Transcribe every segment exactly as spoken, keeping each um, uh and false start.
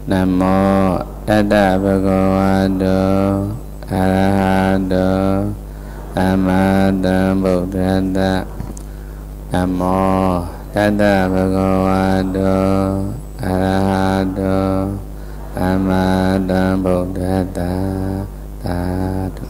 Namo Tata Bhagavato Arahato Samma Buddhassa. Namo Tata Bhagavato Arahato Samma Buddhassa. Sadhu.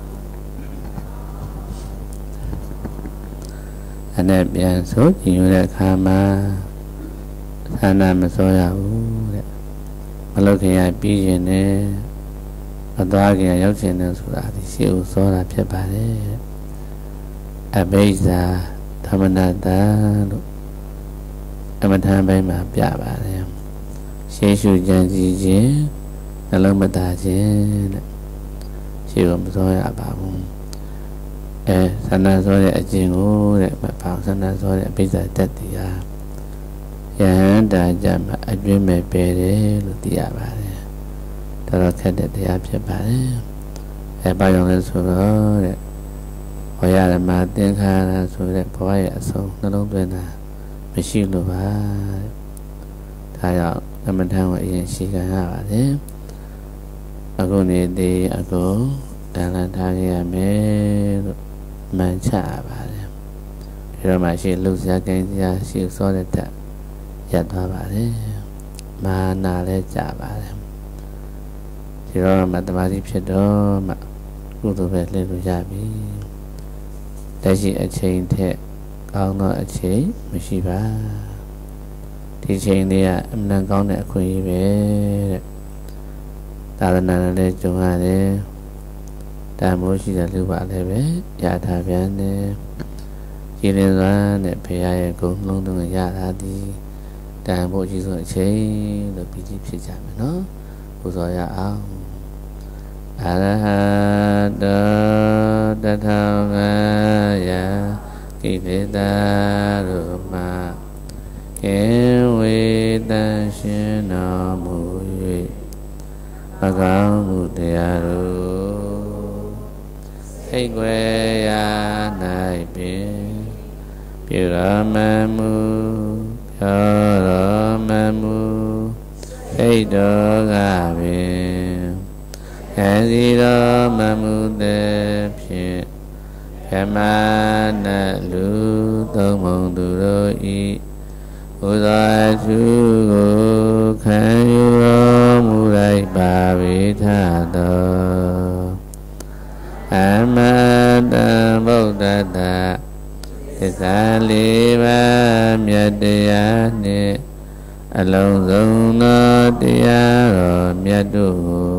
Anh emပြန်ဆိုကြည့်ရတဲ့အခါမှာသာနာမစောရဘူးတဲ့မလုပ်ခင်ရပြီးရင်လည်းမသွားခင်ရောက်ခြင်းနဲ့ဆိုတာဒီရှိဦးစောတာဖြစ်ပါတယ်အဘိဇာသမဏတလို့အမထံပိုင်းမှာပြပါတယ်ရှေးရှုကြံစည်ခြင်းနှလုံးမသားခြင်းတဲ့ရှိဦးမစောရပါဘူးအဲသဏ္ဍာန်စောတဲ့အကျင့်ကိုတဲ့မပေါ့သဏ္ဍာန်စောတဲ့အပိစ္ဆာတက်တရားယဟန္တာကြမှာအကျွင့်မဲ့ပဲတယ်လို့သိရပါတယ်တော်တော်ခက်တဲ့တရားဖြစ်ပါတယ်အဲဘာကြောင့်လဲဆိုတော့တဲ့ဝေယဓမ္မသင်္ခါရဆိုတဲ့ဘဝရဲ့အဆုံးနှလုံးသွင်းတာမရှိလို့ပါဒါကြောင့်အမထံကိုအရင်ရှိခံရပါတယ်အခုနေသေးအခုတန်လန်းထားရမယ်လို့မှန်ချပါတယ်ဒီတော့မှရှိလှုပ်ရှားကိန်းတရားရှိစောတဲ့တက်ရပ်သွားပါတယ်မာနာလည်းကြပါတယ်ဒီတော့မှတမာတိဖြစ်တော့မှကုသိုလ်ပဲလှည့်လို့ရပြီလက်ရှိအချိန်ထက်ကောင်းသောအချိန်မရှိပါဒီချိန်လေးကအမှန်ကောင်းတဲ့အခွင့်အရေးပဲတဲ့သာသနာနဲ့လည်းကြုံရတယ်တန်မိုးရှိတဲ့လူပါလည်းပဲရထားပြန်တယ်ရည်ရင်စွာနဲ့ဘုရားရဲ့ဂုဏ်လုံးသွင်းရတာဒီတန်မိုးရှိဆုံးအချိန်လို့ပြီးကြည့်ဖြစ်ကြမယ်နော်ပူဇော်ရအောင်အရဟတောတထောင်ငါယကိလေသာတို့မှာကေဝေတန်ရှင်တော်မူ၍အကောင်းမှုတရားတို့စိတ်ွယ်ရာ၌ပင်ပြုတော်မမူပြောတော်မမူစိတ်တော်ကပင်ခံစီတော်မမူတဲ့ဖြင့်ဗမနလူသုံးမုံသူတို့ဤဘုရားသူကိုခံယူတော်မူလိုက်ပါဝိထတော်အမတံဗုဒ္ဓတသစ္စာလေးပါးမြတ်တရားနှင့်အလုံးစုံသောတရားတော်မြတ်တို့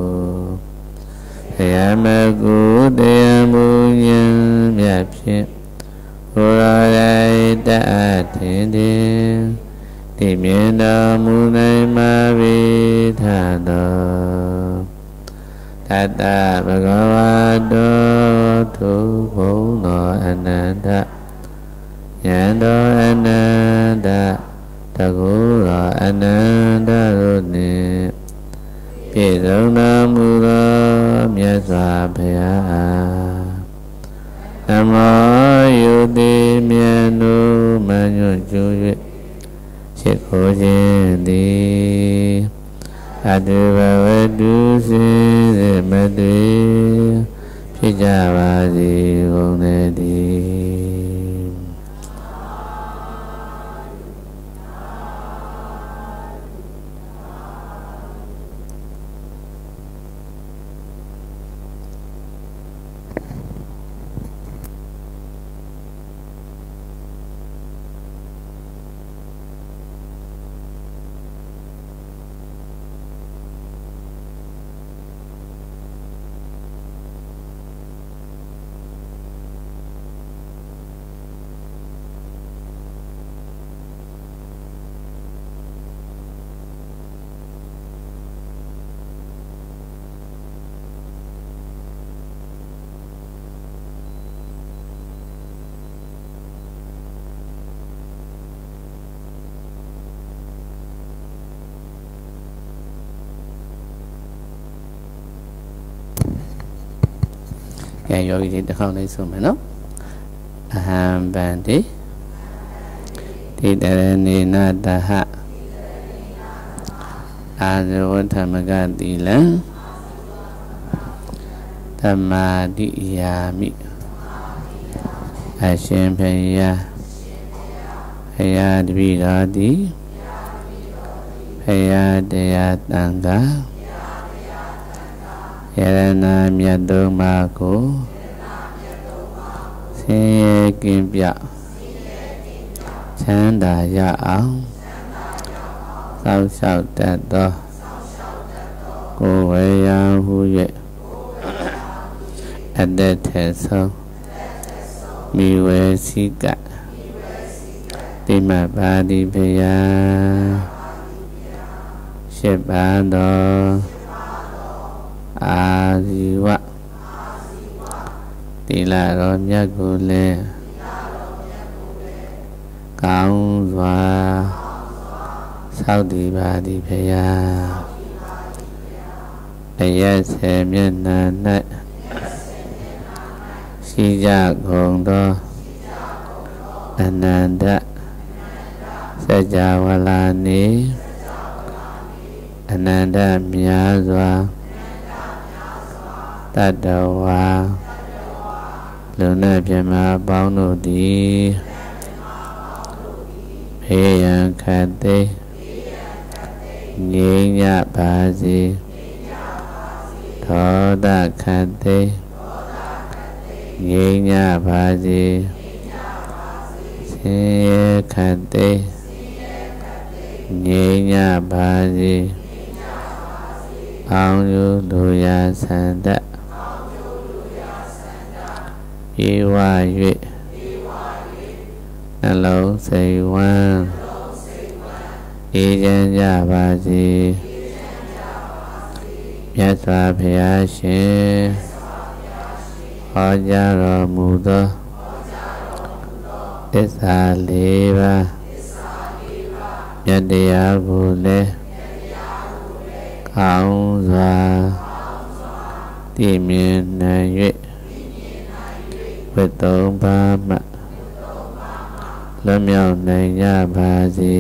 ကိုတရားမကုတရားမူဉာဏ်မြတ်ဖြင့်ဘုရားရဲ့တတ်ထင်သည်ဒီမြင်တော်မူနိုင်မှာပေထတော်တတဗုဒ္ဓဝါတောထုဘုံတော်အနန္တဉာဏ်တော်အနန္တတကုတော်အနန္တတို့နှင့်ပြည့်စုံတော်မူသောမြတ်စွာဘုရားနမောယုတိမြတ်တို့မညွတ်ကျူ၍ရှိခိုးခြင်းသည်အတုဘဝတုစေမတေဖြစ်ကြပါစေကုန်သတည်းကဲယောဂီတွေတစ်ခေါက်လေးဆိုမယ်နော်အဟံဗန္တိတိတရဏေနတဟอาสวธรรมกติลังธรรมาดิยามิอาရှင်ဘုရားဘုရားတပည့်တော်သည်ဘုရားတရားတန်ခါယရဏမြတ်သုံးပါးကိုဆင်းရဲကင်းပြချမ်းသာရအောင်စောင့်ရှောက်တတ်သောကိုယ်ဝေယံဟု၍အတ္တထေဆုံးမိဝေစီကတိမပါတိဘုရားရှစ်ပါးသောအာဇီဝတိလာတော်မြတ်ကိုလည်းကောင်းစွာသောက်တည်ပါသည်ဘုရားအရက်ဆေမျက်နှာ၌ရှိကြကုန်သောအနန္တစัจ java လာနေအနန္တများစွာတတ္တဝါလူနဲ့ပြမပေါင်းတို့သည်ဖေးရန်ခတ်သိငြိမ်းကြပါစေဒေါသခတ်သိငြိမ်းကြပါစေဆင်းရဲခတ်သိငြိမ်းကြပါစေအောင်ယူလူရာဆန္ဒပြေဝ၍နှလုံးစိတ်ဝမ်းအေးချမ်းကြပါစေမြတ်စွာဘုရားရှင်ဟောကြားတော်မူသောသစ္စာလေးပါးမြတ်တရားကိုလည်းကောင်းစွာသိမြင်နိုင်၍ဝိတ္တုံပါမှလွတ်မြောက်နိုင်ကြပါစေ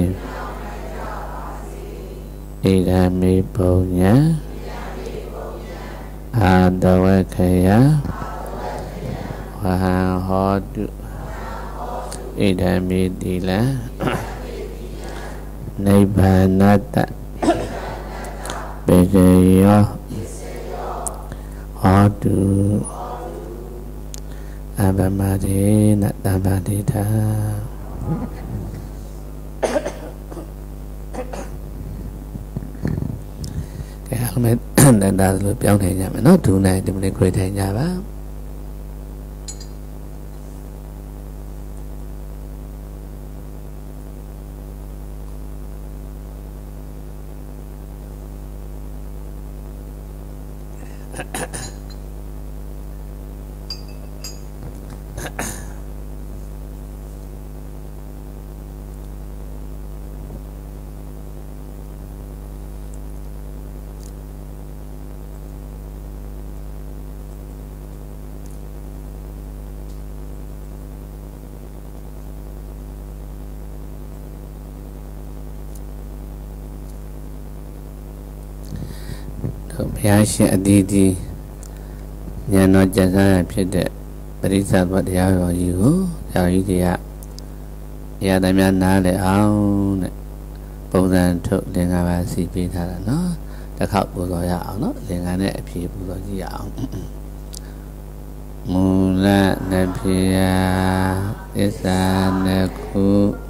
ဣဒံမေပုညံအာတဝေခယဝဟံဟောတုဣဒံမေတိလံနိဗ္ဗာနတပေကယောဟောတုအဘမတိနတဗ္ဗတိတာကဲအားလုံးတန်တာလို့ပြောင်းထိုင်ကြမယ်နော်ဒူနိုင်ဒီမနေ့ခွေထိုင်ကြပါဘုရားရှင်အတီးတီဉာဏ်တော်ကျမ်းစာဖြစ်တဲ့ပရိစ္ဆေဘတရားတော်ကြီးကိုဆရာကြီးတွေကရသမျှနားလည်အောင်တဲ့ပုံစံထုတ်လင်္ကာပါစီပေးထားတာနော်တစ်ခေါက်ပူဇော်ရအောင်နော်လင်္ကာနဲ့အဖြေပူဇော်ကြည့်ရအောင်မူလနဖေယသစ္စာနခု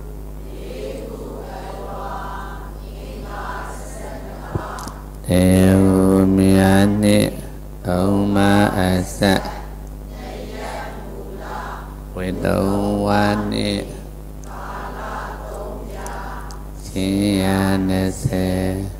တေဝမြာနိသုံးမအစဝေတုံဝါနိရှင်ရနစေ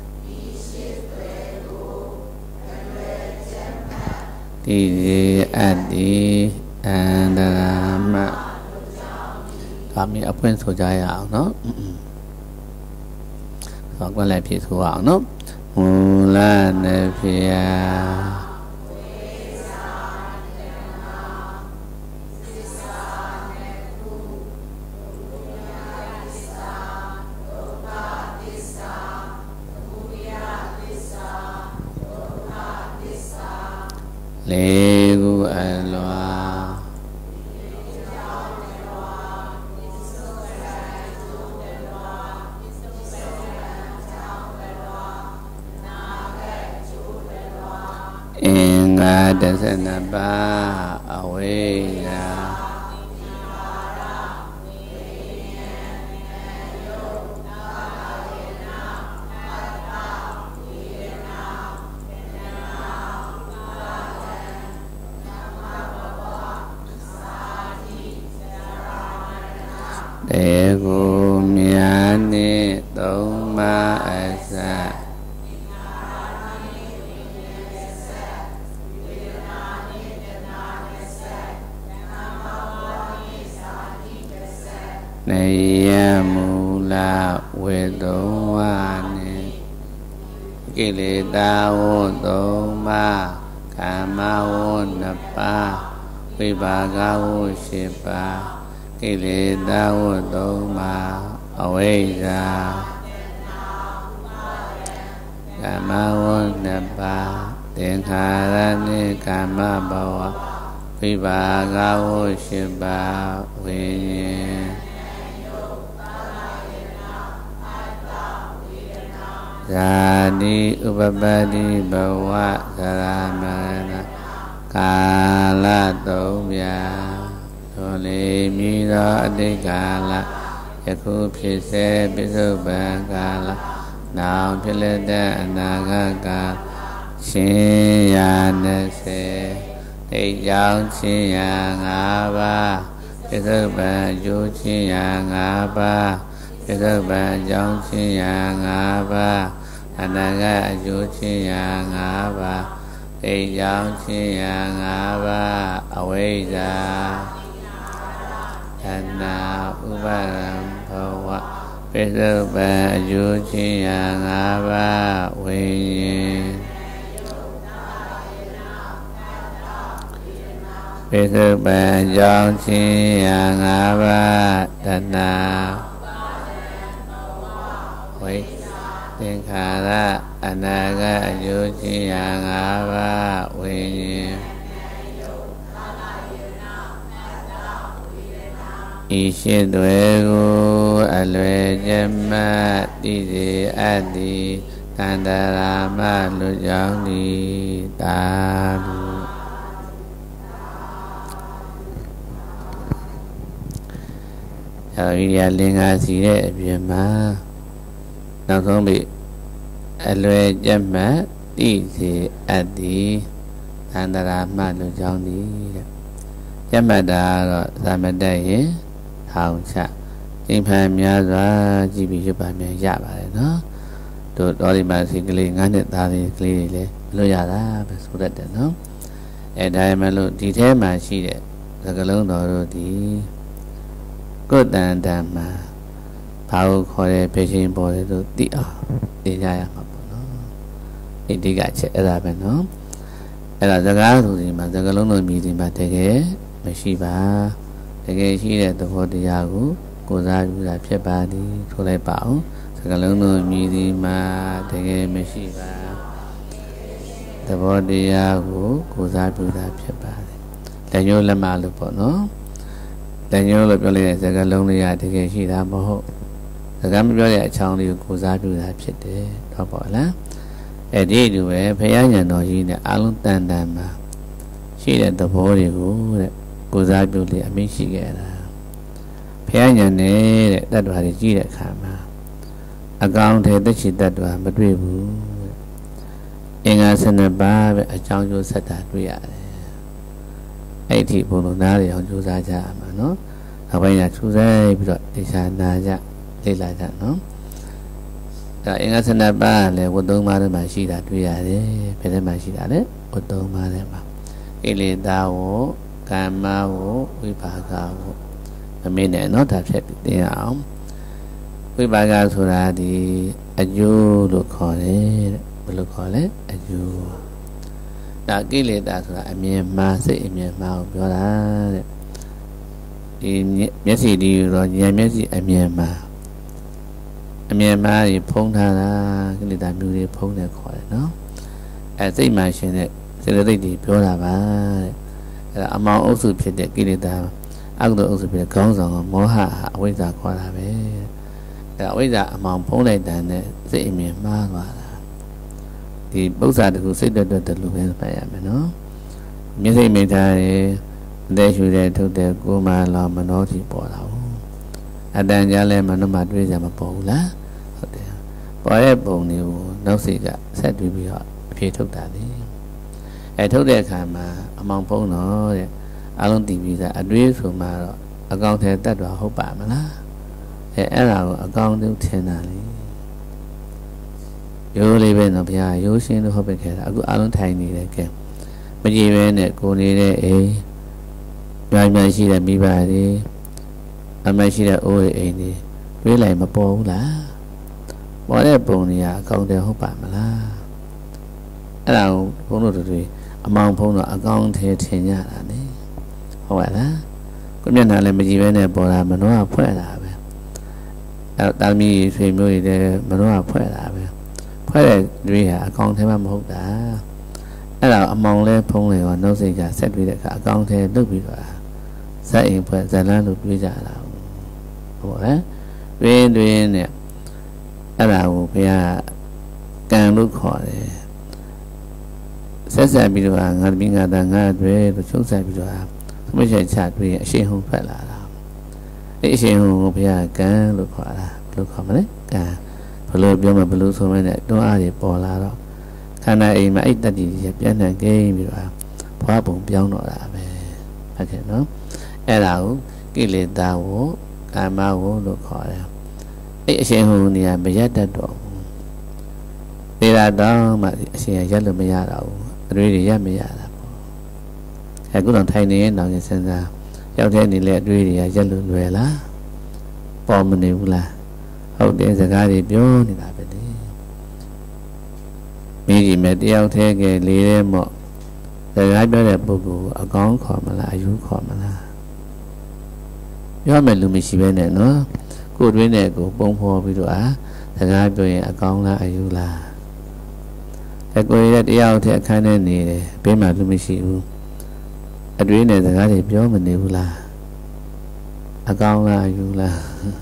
တိရေအတ္တိအန္တရာမဒါမျိုးအပွင့်ဆိုကြရအောင်နော်ဟောကွက်လည်းဖြည့်ဆိုအောင်နော်မူလနဖေယယလေကူအလွာအင်္ဂါတသနပါအဝိဇ္ဇာတေကိုမြာနှင့်သုံးပါးအစနေယမူလဝေသုံးဝါနှင့်ကိလေသာဝသုံးပါးကာမဝနှစ်ပါးဝိပါကဝရှစ်ပါးကိလေသာဝသုံးပါးအဝိဇ္ဇာကာမဝနှစ်ပါးသင်္ခါရနှင့်ကာမဘဝဝိပါကဝရှစ်ပါးဝိညာဉ်ဇာတိဥပပတ္တိဘဝသရမရဏကာလသုံးပြာသောလေမြည်သောအတိတ်ကာလယခုဖြစ်စေပိစုပန်ကာလနောက်ဖြစ်လက်တဲ့အနာဂတ်ကာလရှင်ရာနှစ်ဆယ်အိတ်ကြောင့်ချင်းရာငါးပါးပိစုပန်အကျိုးချင်းရာငါးပါးပိစုပန်အကြောင်းချင်းရာငါးပါးအနာဂတ်အကျိုးချင်းရာငါးပါးအိတ်ကြောင့်ချင်းရာငါးပါးအဝိဇ္ဇာသနာဥပါဒံဘဝပိစုပန်အကျိုးချင်းရာငါးပါးဝိညာဉ်ပိစုပန်အကြောင်းချင်းရာငါးပါးသနာဝိသင်္ခါရအနာဂတ်အကျိုးချင်းရာငါးပါးဝိညာဉ်ဤရှိတွေကိုအလွယ်ကျမတိစေအပ်သည်တန္တရာမလူကြောင့်သည်တာလူယောဂီရလင်္ကာစီတဲ့အပြင်မှာနောက်ဆုံးပြီအလွယ်ကျမတိစေအပ်သည်တန္တရာမလူကြောင့်သည်တဲ့ကျမတာတော့သမတတ်ရင်ထောင်ချအိမ်ဖန်များစွာကြည့်ပြီးရပါမြန်ရပါတယ်နော်တို့တော်ဒီမှာစီကလေးငါးနှစ်သားလေးကလေးတွေလည်းမလို့ရတာပဲဆိုတတ်တယ်နော်အဲဒါမှမလို့ဒီထဲမှာရှိတဲ့သကလုံးတော်တို့ဒီကိုယ်တန်တန်မှာဘာကိုခေါ်တဲ့ဖေချင်းပေါ်တယ်တို့သိအောင်သိကြရမှာပေါ့နော်ဒီဒီကချက်အဲ့ဒါပဲနော်အဲ့ဒါစကားဆိုဒီမှာသကလုံးတော်မြည်ဒီမှာတကယ်မရှိပါတကယ်ရှိတဲ့သဘောတရားကိုကိုယ်စားပြုတာဖြစ်ပါသည်ဆိုလိုက်ပါအောင်စကလုံးတို့မြည်ဒီမှာတကယ်မရှိပါသဘောတရားကိုကိုယ်စားပြုတာဖြစ်ပါသည်လက်ညှိုးလက်မလို့ပေါ့နော်လက်ညှိုးလို့ပြောလိုက်တဲ့စကလုံးလေးကတကယ်ရှိတာမဟုတ်စကားမပြောတဲ့အချောင်းလေးကိုကိုယ်စားပြုတာဖြစ်တယ်တော့ပေါ့လားအဲ့ဒီလိုပဲဘုရားဉာဏ်တော်ကြီးနဲ့အလုံးတန်တန်မှာရှိတဲ့သဘောတွေကိုတဲ့ကိုယ်စားပြုလေအမိရှိခဲ့တာဘုရားဉာဏ်နဲ့တဲ့တတ္တဝါတွေကြည့်တဲ့အခါမှာအကောင်ထဲသက်ရှိတတ္တဝါမတွေ့ဘူးအင်္ဂါစနပါးပဲအကြောင်းကျိုးဆက်တာတွေ့ရတယ်အဲ့ဒီဘုံလုံးသားတွေအောင်ကြိုးစားကြရမှာနော်နောက်ပိုင်းကထူးဆန်းပြီးတော့တရားနာကြလေ့လာကြနော်ဒါအင်္ဂါစနပါးလည်းဝတ်သုံးပါးထဲမှာရှိတာတွေ့ရတယ်ဘယ်ထဲမှာရှိတာလဲဝတ်သုံးပါးထဲမှာကိလေသာဝကာမဝဝိပါကဝမမေ့နဲ့နော်ဒါဖြတ်ပြီးသင်ရအောင်ဝိပါကဆိုတာဒီအကျိုးလို့ခေါ်တယ်တဲ့ဘယ်လိုခေါ်လဲအကျိုးဒါကိလေသာဆိုတာအမြင်မှားစိတ်အမြင်မှားကိုပြောတာတဲ့ဒီမျက်စိဒီတော့ဉာဏ်မျက်စိအမြင်မှားအမြင်မှားကြီးဖုံးထားတာကိလေသာမျိုးတွေဖုံးတယ်ခေါ်တယ်နော်အဲစိတ်မှရှင်တဲ့စေတသိက်တွေပြောတာပါတဲ့အဲ့ဒါအမောင်အုပ်စုဖြစ်တဲ့ကိလေသာအကုသိုလ်အုပ်စုဖြစ်တဲ့ခေါင်းဆောင်ကမောဟအဝိဇ္ဇာခေါ်တာပဲအဲ့ဒါအဝိဇ္ဇာအမောင်ဖုံးလိုက်တဲ့နဲ့စိတ်အမြင်မှားသွားတာဒီပု္ပ္ပာတကူစိတ်တွတ်တွတ်တယ်လို့ပဲပြရမယ်နော်မျက်စိမိသားရဲ့အသက်ရှူတဲ့ထုတ်တဲ့ကိုယ်မှလောမနောတိပေါ်တာဟုတ်အတန်ကြလဲမနှမတွေးကြမပေါ်ဘူးလားဟုတ်တယ်ပေါ်ရဲ့ပုံတွေကိုနောက်စိတ်ကဆက်တွေ့ပြီးတော့အဖြေထုတ်တာလေအဲထုတ်တဲ့အခါမှာအမောင်ဖုံးတော့တဲ့အလုံးတည်ပြီးသားအတွေးဆိုမှတော့အကောင့်ထဲတက်တော့ဟုတ်ပါမလားအဲအဲ့ဒါကိုအကောင့်ထဲထင်တာလေရိုးလေးပဲနော်ဗျာရိုးရှင်းလို့ဟုတ်ပဲခဲ့တာအခုအလုံးထိုင်နေတယ်ကဲမကြည့်ပဲနဲ့ကိုနေတဲ့အိမ်များများရှိတဲ့မိဘတွေအမရှိတဲ့အိုးအိမ်တွေတွေးလိုက်မပေါ်ဘူးလားပေါ်တဲ့ပုံတွေကအကောင့်ထဲဟုတ်ပါမလားအဲ့ဒါကိုဘုန်းတော်တို့အမောင်ဖုံးတော့အကောင့်ထဲထင်ကြတာလေဟုတ်ပါလားကိုမျက်နှာလည်းမကြည့်ပဲနဲ့ပေါ်တာမနှောကဖွဲ့တာပဲအဲ့တာမီဆွေမျိုးတွေလည်းမနှောကဖွဲ့တာပဲဖွဲ့တဲ့တွေဟာအကောင့်ထဲမှာမဟုတ်တာအဲ့ဒါအမောင်လဲဖုံးလေရောနှုတ်စိတ်ကဆက်ပြီးတဲ့အခါအကောင့်ထဲလုတ်ပြီးတော့ဇက်အိမ်ဖွဲ့ဇလန်းလို့တွေးကြတာဟုတ်လားတွင်းတွင်းနဲ့အဲ့ဒါကိုဘုရားကံလို့ခေါ်တယ်ဆက်ဆက်ပြီးတော့ငါသမီးငါသားငါတွေလို့ချုပ်ဆက်ပြီးတော့သမချက်ချတွေးအရှိန်ဟုန်ဖက်လာတာအဲ့အရှိန်ဟုန်ကိုဘုရားကံလို့ခေါ်တာဘယ်လိုခေါ်မလဲကံဘယ်လိုပြောမဘယ်လိုဆိုမလဲတွန်းအားတွေပေါ်လာတော့ခန္ဓာအိမ်မှာအဲ့တတ္တိကြီးပြန်နှံကိန်းပြီးတော့ဘွားပုံပြောင်းတော့တာပဲဟုတ်ကဲ့နော်အဲ့ဒါကိုကိလေသာကိုကာမကိုလို့ခေါ်တယ်အဲ့အရှင်ဟိုနေရာမရက်တတ်တော့ဘူးဒေတာတော့မှအရှင်ရက်လို့မရတော့ဘူးအတွေးတွေရက်မရတာပေါ့အခုတော့ထိုင်နေရင်တော့စဉ်းစားရောက်တဲ့နေလေအတွေးတွေကရက်လို့လွယ်လားပေါ်မနေဘူးလားဟုတ်တယ်စကားတွေပြောနေတာပဲလေမိကြီးမဲ့တယောက်တည်းကလေးရဲမော့စကားပြောတဲ့ပုဂ္ဂိုလ်အကောင်းခေါ်မလားအယူခေါ်မလားပြောမယ်လူမရှိပဲနဲ့နော်ကိုယ်တွင်းနဲ့ကိုပုံဖော်ပြီးတော့အာစကားပြောရင်အကောင်းလားအယူလားအကိုရတဲ့တရားထဲအခန်းထဲနေတယ်ဘေးမှာလူမရှိဘူးအတွေးနဲ့စကားတွေပြောမနေဘူးလားအကောင်းလားအယူလား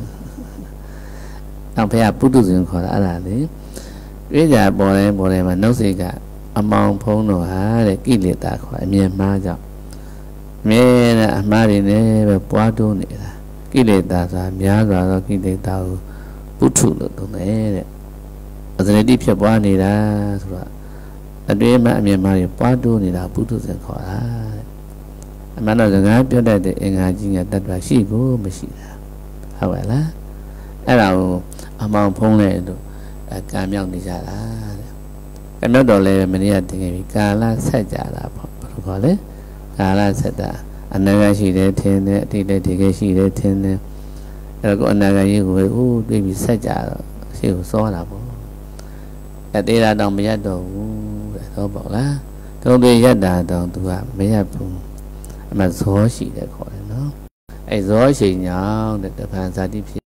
နောက်ဘုရားပုထုဇဉ်ခေါ်တာအဲ့ဒါလေတွေးကြပေါ်တယ်ပေါ်တယ်မှာနှုတ်စိတ်ကအမောင်ဖုံးတော့ဟာတဲ့ကိလေသာခေါ်အမြင်မှားကြောင့်မြဲတဲ့အမှားတွေနဲ့ပဲပွားတိုးနေတာကိလေသာဆိုတာများစွာသောကိလေသာကိုပုထုလို့သုံးတယ်တဲ့အစရတိဖြစ်ပွားနေတာဆိုတော့အတွေ့အမှအမြင်မှားတွေပွားတိုးနေတာပုထုဇဉ်ခေါ်တာတဲ့အမှန်တော့စကားပြောတတ်တဲ့အင်္ဂါကြီးကတတ်တာရှိကိုမရှိတာဟုတ်ပါလားအဲ့ဒါကိုအမောင်ဖုံးလိုက်လို့ကံမြောက်နေကြတာတဲ့ကံမြောက်တော့လည်းမနေ့ကတင်ခဲ့ပြီကာလဆက်ကြတာပေါ့ဘယ်လိုခေါ်လဲကာလဆက်တာအနာဂတ်ရှိတယ်ထင်တယ်အတိတ်တကယ်ရှိတယ်ထင်တယ်အဲ့တော့အနာဂတ်ကြီးကိုဟိုးတွေးပြီးဆက်ကြတော့ရှေ့ကိုစောတာပေါ့အဲသေးတာတော့မရတော့ဘူးတဲ့တော့ပေါ့လားတုံးတွေရက်တာတော့သူကမရဘူးအမှဇောရှိတယ်ခေါ်တယ်နော်အဲဇောရှိညောင်းတဲ့တပန်ဇာတိဖြစ်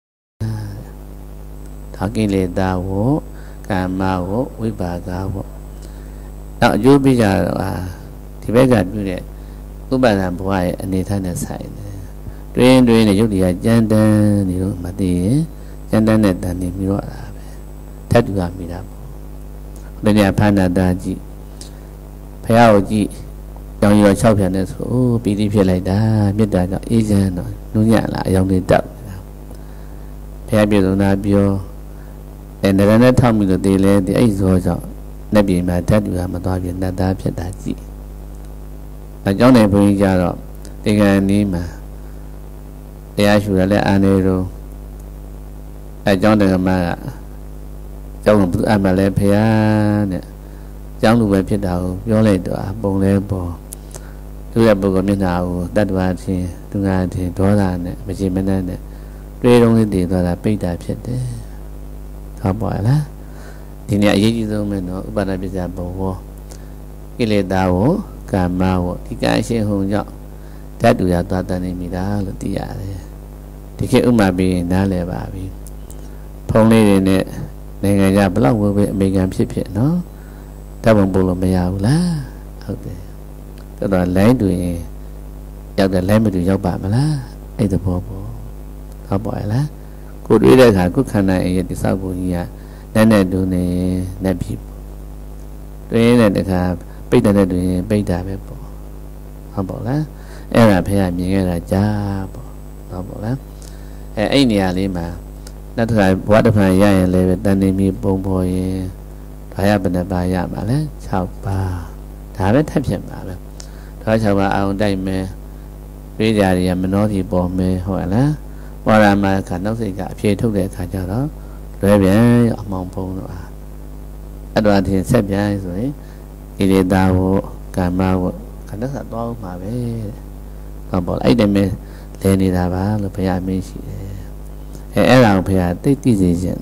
ဒါကိလေသာဝကာမဝဝိပါကဝနောက်အကျိုးပြကြတော့ဟာဒီဘက်ကပြုတဲ့ဥပါဒံဘဝရဲ့အနေထားနဲ့ဆိုင်တယ်တွင်းတွင်းနဲ့ယုတ်တရားကြမ်းတမ်းနေလို့မသိရင်ကြမ်းတမ်းတဲ့တန်နေပြီးတော့တာပဲထပ်တူရမိတာပေါ့ဒီနေ့ဖန္နာတာကြည့်ဖះကိုကြည့်ကြောင်ရော၆ဖြန်နဲ့ဆိုအိုးပီတိဖြစ်လိုက်တာမေတ္တာကြောင့်အေးချမ်းတော့နုညံ့လာအယောင်တွေတက်နေတာဖះပြေဆုံးတာပြောအဲနရနဲ့ထောက်ပြီးတော့တေးလဲဒီအဲ့ဇောကြောင့်လက်ပြင်မှာထပ်တူရမသွားပြနတ်သားဖြစ်တာကြည့်အကြောင်းနဲ့ဘုန်းကြီးကြတော့ဒီကံนี้မှာတရားရှုရလဲအာနေတော့အကြောင်းတကမကကျောင်းကဘုရားမလဲဖရာတဲ့ကျောင်းလူပဲဖြစ်တာကိုပြောလိုက်တော့ပုံလဲပေါ်သူရဲ့ပုဂ္ဂိုလ်မျက်နှာကိုတတ္တဝါချင်းသူငါချင်းဒေါသနဲ့မကြည်မနှက်နဲ့တွေးတုံးလေးတည်သွားတာပိတ်တာဖြစ်တယ်ဟုတ်ပါလားဒီနေ့အရေးကြီးဆုံးပဲနော်ဥပါဒပစ္စယဘဝကိလေသာကိုကာမဝဒီကံရှင်ဟုံကြောင့်ဓာတ်တူရသွားတန်နေမိတာလို့သိရတယ်ဒီခေတ်ဥမာပြီးနားလည်ပါပြီဖုံးလေးတွေနဲ့နိုင်ငံခြားဘလောက်ဝယ်ဝယ်အမေရိကန်ဖြစ်ဖြစ်နော်ဓာတ်ပုံပို့လို့မရဘူးလားဟုတ်တယ်တော်တော်လိုင်းတူရင်ရောက်တယ်လိုင်းမတူရောက်ပါမလားအဲ့တဘောပေါ့ဟုတ်ပါရဲ့လားကိုတွေးတဲ့အခါကိုခန္ဓာရဲ့တိဆောက်ပုံကြီးကနဲ့နဲ့တူနေနဲ့ပြီတွင်းတဲ့တခါပိတ်တဲ့တွင်ပိတ်တာပဲပေါ့ဟုတ်ပါလားအဲ့ဒါဖေကမြင်ခဲ့တာကြားပေါ့ဟုတ်ပါလားအဲအဲ့နေရာလေးမှာနောက်တစ်ခါဘဝတစ်ဖန်ရရင်လည်းတန်နေမီပုံပေါ်ရင်ဒါရဘယ်နှပါရမှာလဲ၆ပါးဒါပဲထပ်ဖြစ်မှာပဲဒါ၆ပါးအောင်တိုက်မယ်ပြေးကြတွေကမနှောစီပေါ်မယ်ဟုတ်လားဝါရမခါနောက်စိတ်ကအဖြေထုတ်တဲ့အခါကျတော့လွဲပြန်အမောင်ပုံတော့အားအဲ့တော့ဒီဆက်ပြန်ဆိုရင်ဣရိတာဝကာမဝခန္ဓာဆက်သွားမှာပဲဟုတ်ပါလားအဲ့တည်းမဲ့လဲနေတာပါလို့ဘုရားအမင်းရှိတယ်အဲအဲ့ဒါကိုဘုရားသိသိစေခြင်း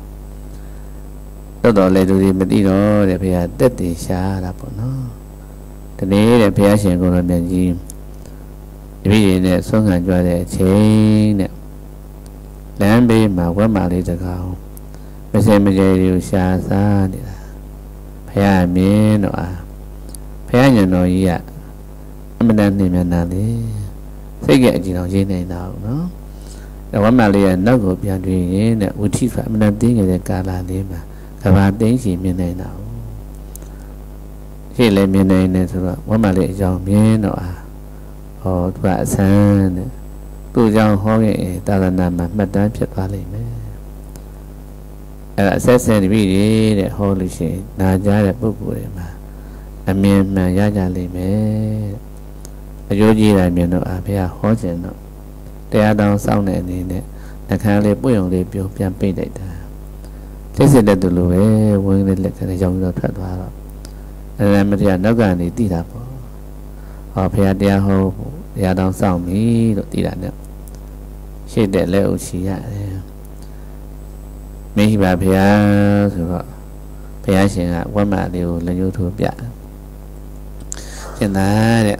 တာတော်တော်လေသူတွေမသိတော့တဲ့ဘုရားတက်တည်ရှားတာပေါ့နော်ဒီနေ့တဲ့ဘုရားရှင်ကိုယ်တော်မြတ်ကြီးတပည့်တွေနဲ့ဆုံးခံကြွတဲ့အချိန်နဲ့လမ်းဘေးမှာဝက်မာလေးတကောင်မစင်မကြယ်တွေကိုရှားစားနေတာဘုရားမြင်တော့အာဘုရားညံတော်ကြီးကအမှန်တန်နေမြတ်နာလေစိတ်ကအကြည့်တော့ရင်းနေတာဟုတ်နော်အဲဝက်မာလေးကနောက်ကိုပြန်တွေ့ရင်တဲ့ဝဋ္ထိဖအမှန်တန်သိငယ်တဲ့ကာလလေးမှာကဘာသိန်းစီမြင်နေတာဟုတ်ရှေ့လည်းမြင်နေတယ်ဆိုတော့ဝက်မာလေးအကြောင်းမြင်တော့အာဟောသူကအဆန်းတဲ့သူ့ကြောင့်ဟောခဲ့တာသနာမှာမှတ်တမ်းဖြစ်သွားလိမ့်မယ်အဲအဆက်ဆက်တပည့်တွေတဲ့ဟောလို့ရှိရင်နာကြားတဲ့ပုဂ္ဂိုလ်တွေမှာအမြင်မှန်ရကြလိမ့်မယ်အကျိုးကြီးတာမြင်တော့အဖေကဟောခြင်းတော့တရားတော်စောင့်တဲ့အနေနဲ့နှခမ်းလေးပွင့်ုံလေးပြုံးပြန်ပိတ်လိုက်တာသိစစ်တဲ့သူလိုပဲဝင်းလေးလက်ကလေးရောက်ပြီးတော့ထွက်သွားတော့အဲဒါမတရားနောက်ကနေတိတာပေါ့ဟောဖေတရားဟောတရားတော်စောင့်ပြီလို့တိတာနဲ့ရှေ့တဲ့လက်ဥချီရတယ်မင်းရှိပါဖေဆိုတော့ဘုရားရှင်ကဝတ်မလေးကိုလက်ညှိုးထိုးပြကျင်သာတဲ့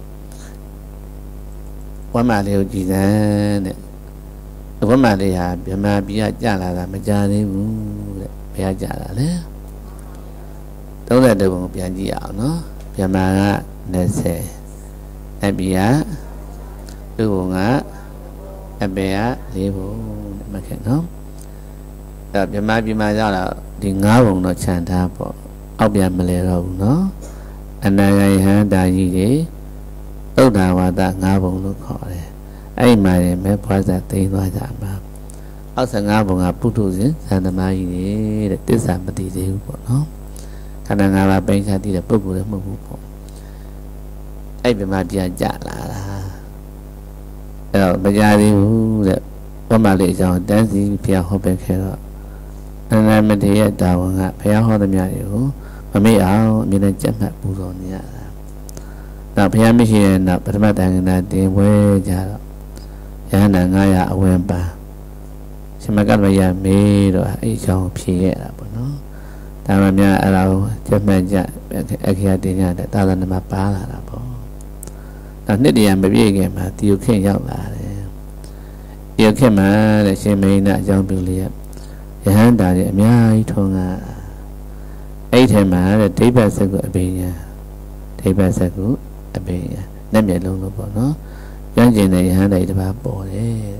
ဝတ်မလေးကိုကြည်စမ်းတဲ့ဝတ်မလေးဟာမြမပြည်ကကြာလာတာမကြသေးဘူးတဲ့ဘုရားကြာလာလေသုံးတဲ့ဘုံကိုပြန်ကြည့်အောင်နော်မြမက၂၀အပြည်ကသူ့ဘုံကအပေက၄ဘုံမခဲ့နော်အဲ့မြမပြည်မှာကြတော့ဒီ၅ဘုံတော့ခြံထားပေါ့အောက်ပြန်မလဲတော့ဘူးနော်အနာဂယဟန္တာကြီးတွေသုဒ္ဓဝါဒ၅ဘုံလို့ခေါ်တယ်အဲ့မှာရင်မဲ့ဘွားစားသိမ်းသွားကြမှာအောက်၁၅ဘုံကပုထုဇဉ်သံသမားကြီးတွေတဲ့တစ္ဆာမသိသေးဘူးပေါ့နော်ခန္ဓာ၅ပါးပိဋကတိတဲ့ပုဂ္ဂိုလ်လည်းမဟုတ်ဘူးပေါ့အဲ့ဒီမှာပြန်ကြလာတာအဲ့တော့မကြသေးဘူးတဲ့ဘုမလေးအကြောင်းတန်းစီဘုရားဟောပေးခဲ့တော့အနန္တမထေရတာဝန်ကဘုရားဟောသမျှတွေကိုမမေ့အောင်အမြဲတမ်းကြက်မှတ်ပူဇော်နေရတာနောက်ဘုရားမရှိရင်တော့ပထမတန်ခဏတင်ဝဲကြတော့ယဟန္တာ၅ရာအဝင်ပါရှင်မကတ္တမယမေးတော့အဲ့အကြောင်းဖြေရတာပေါ့နော်ဒါမှများအဲ့ဒါကိုကြက်မှတ်ကြအခရာတင်ကြတဲ့သာသနာမှာပါလာတာပေါ့နောက်နှစ်တရာမပြည့်ခင်မှာတီယုခင်ရောက်လာတယ်တီယုခင်မှာတဲ့ရှင်မင်းသားအကြောင်းပြုလေးရယဟန္တာတွေအများကြီးထုံးတာအဲ့ထဲမှာတဲ့ဒိဗ္ဗစကုအဘိညာဒိဗ္ဗစကုအဘိညာနဲ့မျက်လုံးလို့ပေါ့နော်ကျွမ်းကျင်တဲ့ယဟန္တာတွေတပါးပေါ်တယ်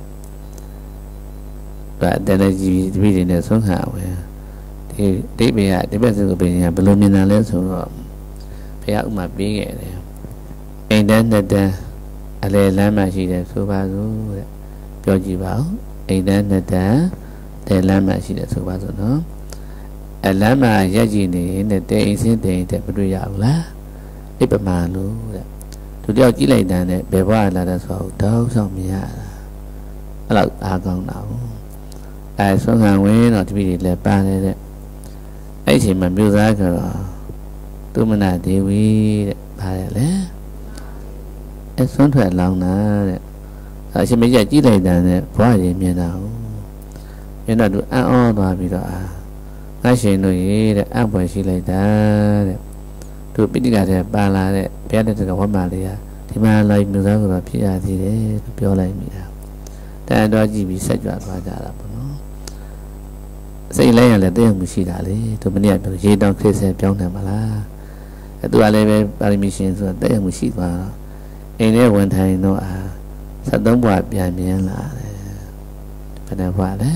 ဒါတည်းကြီးတပည့်တွေနဲ့ဆုံးခါဝယ်ဒီဒိဗ္ဗကဒိဗ္ဗစကုအဘိညာဘယ်လိုမြင်တာလဲဆိုတော့ဘုရားဥမာပေးခဲ့တယ်အိမ်တန်းနှစ်တန်းအလေလမ်းမှာရှိတယ်ဆိုပါစို့တဲ့ပြောကြည့်ပါဦးအိမ်တန်းနှစ်တန်းတဲ့လမ်းမှာရှိတယ်ဆိုပါစို့နော်အလမ်းမှာရက်ကြည့်နေတဲ့တဲအိမ်စင်းတဲအိမ်တဲ့မတွေ့ရဘူးလားအိပ်ပမာလို့တဲ့သူတယောက်ကြည့်လိုက်တဲ့ဘယ်ဘဝလာတဲ့ဆိုတော့တောက်ဆောင်မြင်ရတာအဲ့လောက်အားကောင်းတာဘူးအဲဆွမ်းခံဝင်တော့တပည့်တွေလည်းပါနေတဲ့အဲ့ဒီအချိန်မှာမြို့သားကတော့သူမနာဒေဝီတဲ့ပါတယ်လေအဲဆွမ်းထွက်လောင်းတာတဲ့အရှင်မကြီးကြည့်လိုက်တဲ့ဘဝကြီးမြင်တာဟုတ်မြင်တော့သူအံ့ဩသွားပြီးတော့အာငါရှင်တို့ရေတဲ့အံ့ဖွယ်ရှိလိုက်တာတဲ့သူပိဋကတဲ့ပါလာတဲ့ဘုရားတဲ့ကဝတ်ပါလေးဟာဒီမှာလိုက်မြို့သားကတော့ဖြစ်ရသေးတယ်လို့ပြောလိုက်မိတာတန်တော်ကြည့်ပြီးဆက်ကြွသွားကြတာပေါ့နော်စိတ်လဲရလဲတည့်ရမှုရှိတာလေသူမနေ့ကရေတောင်ခရစ်စဲပြောင်းတယ်မလား tu ale be permission so te mu shi twa ai ne wan thai no a sát tống bọa bịa miệng là phải là bọa đấy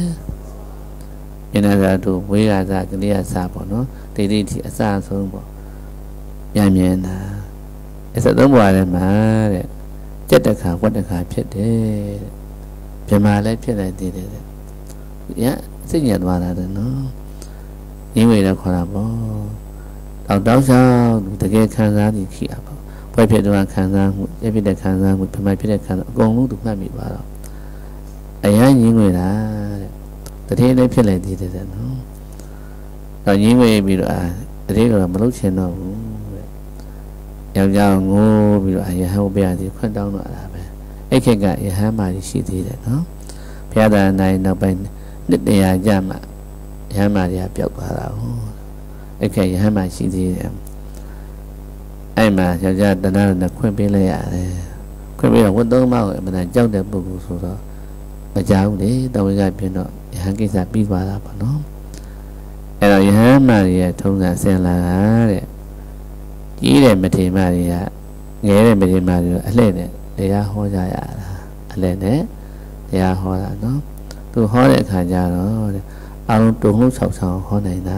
nên là tụ với là ra cái này sao bỏ nó thì đi thì sao xuống bỏ bịa miệng là sát tống bọa này mà chết được khá quất được khá chết đấy bịa mà lấy chết lại thì đấy nhá sinh nhật vào là nó những người đã khỏi là bỏ đào đào sao từ cái khăn ra thì khi phải biết được khán giả, phải biết được khán giả, phải biết được khán giả, con lúc đúng là bị vào đó. Ấy á những người đã, từ thế đấy biết lại thì thế nó, rồi những người bị rồi, từ thế rồi một lúc trên nó, giàu giàu ngô bị rồi, giờ hao bè thì khoan đau nữa là vậy. Ấy cái cái giờ hao mà thì xí thì đấy nó, bây giờ này nó bên nít để à giam mà, hao mà thì biểu qua đó, ấy cái giờ hao mà xí thì ai mà cho ra ta nói là khuyên biết lại à khuyên biết là quân tốt mau mà là trong được bù bù số đó và cháu để đâu ra biết nó hàng cái giá biết vào là bọn nó rồi hàng mà thì thông giả xem là đấy chỉ để mà thì mà thì nghe để mà thì mà thì lên đấy để ra hoa ra à lên đấy để ra hoa là nó tôi hoa để khai ra nó ông tôi lúc sau sau hoa này đó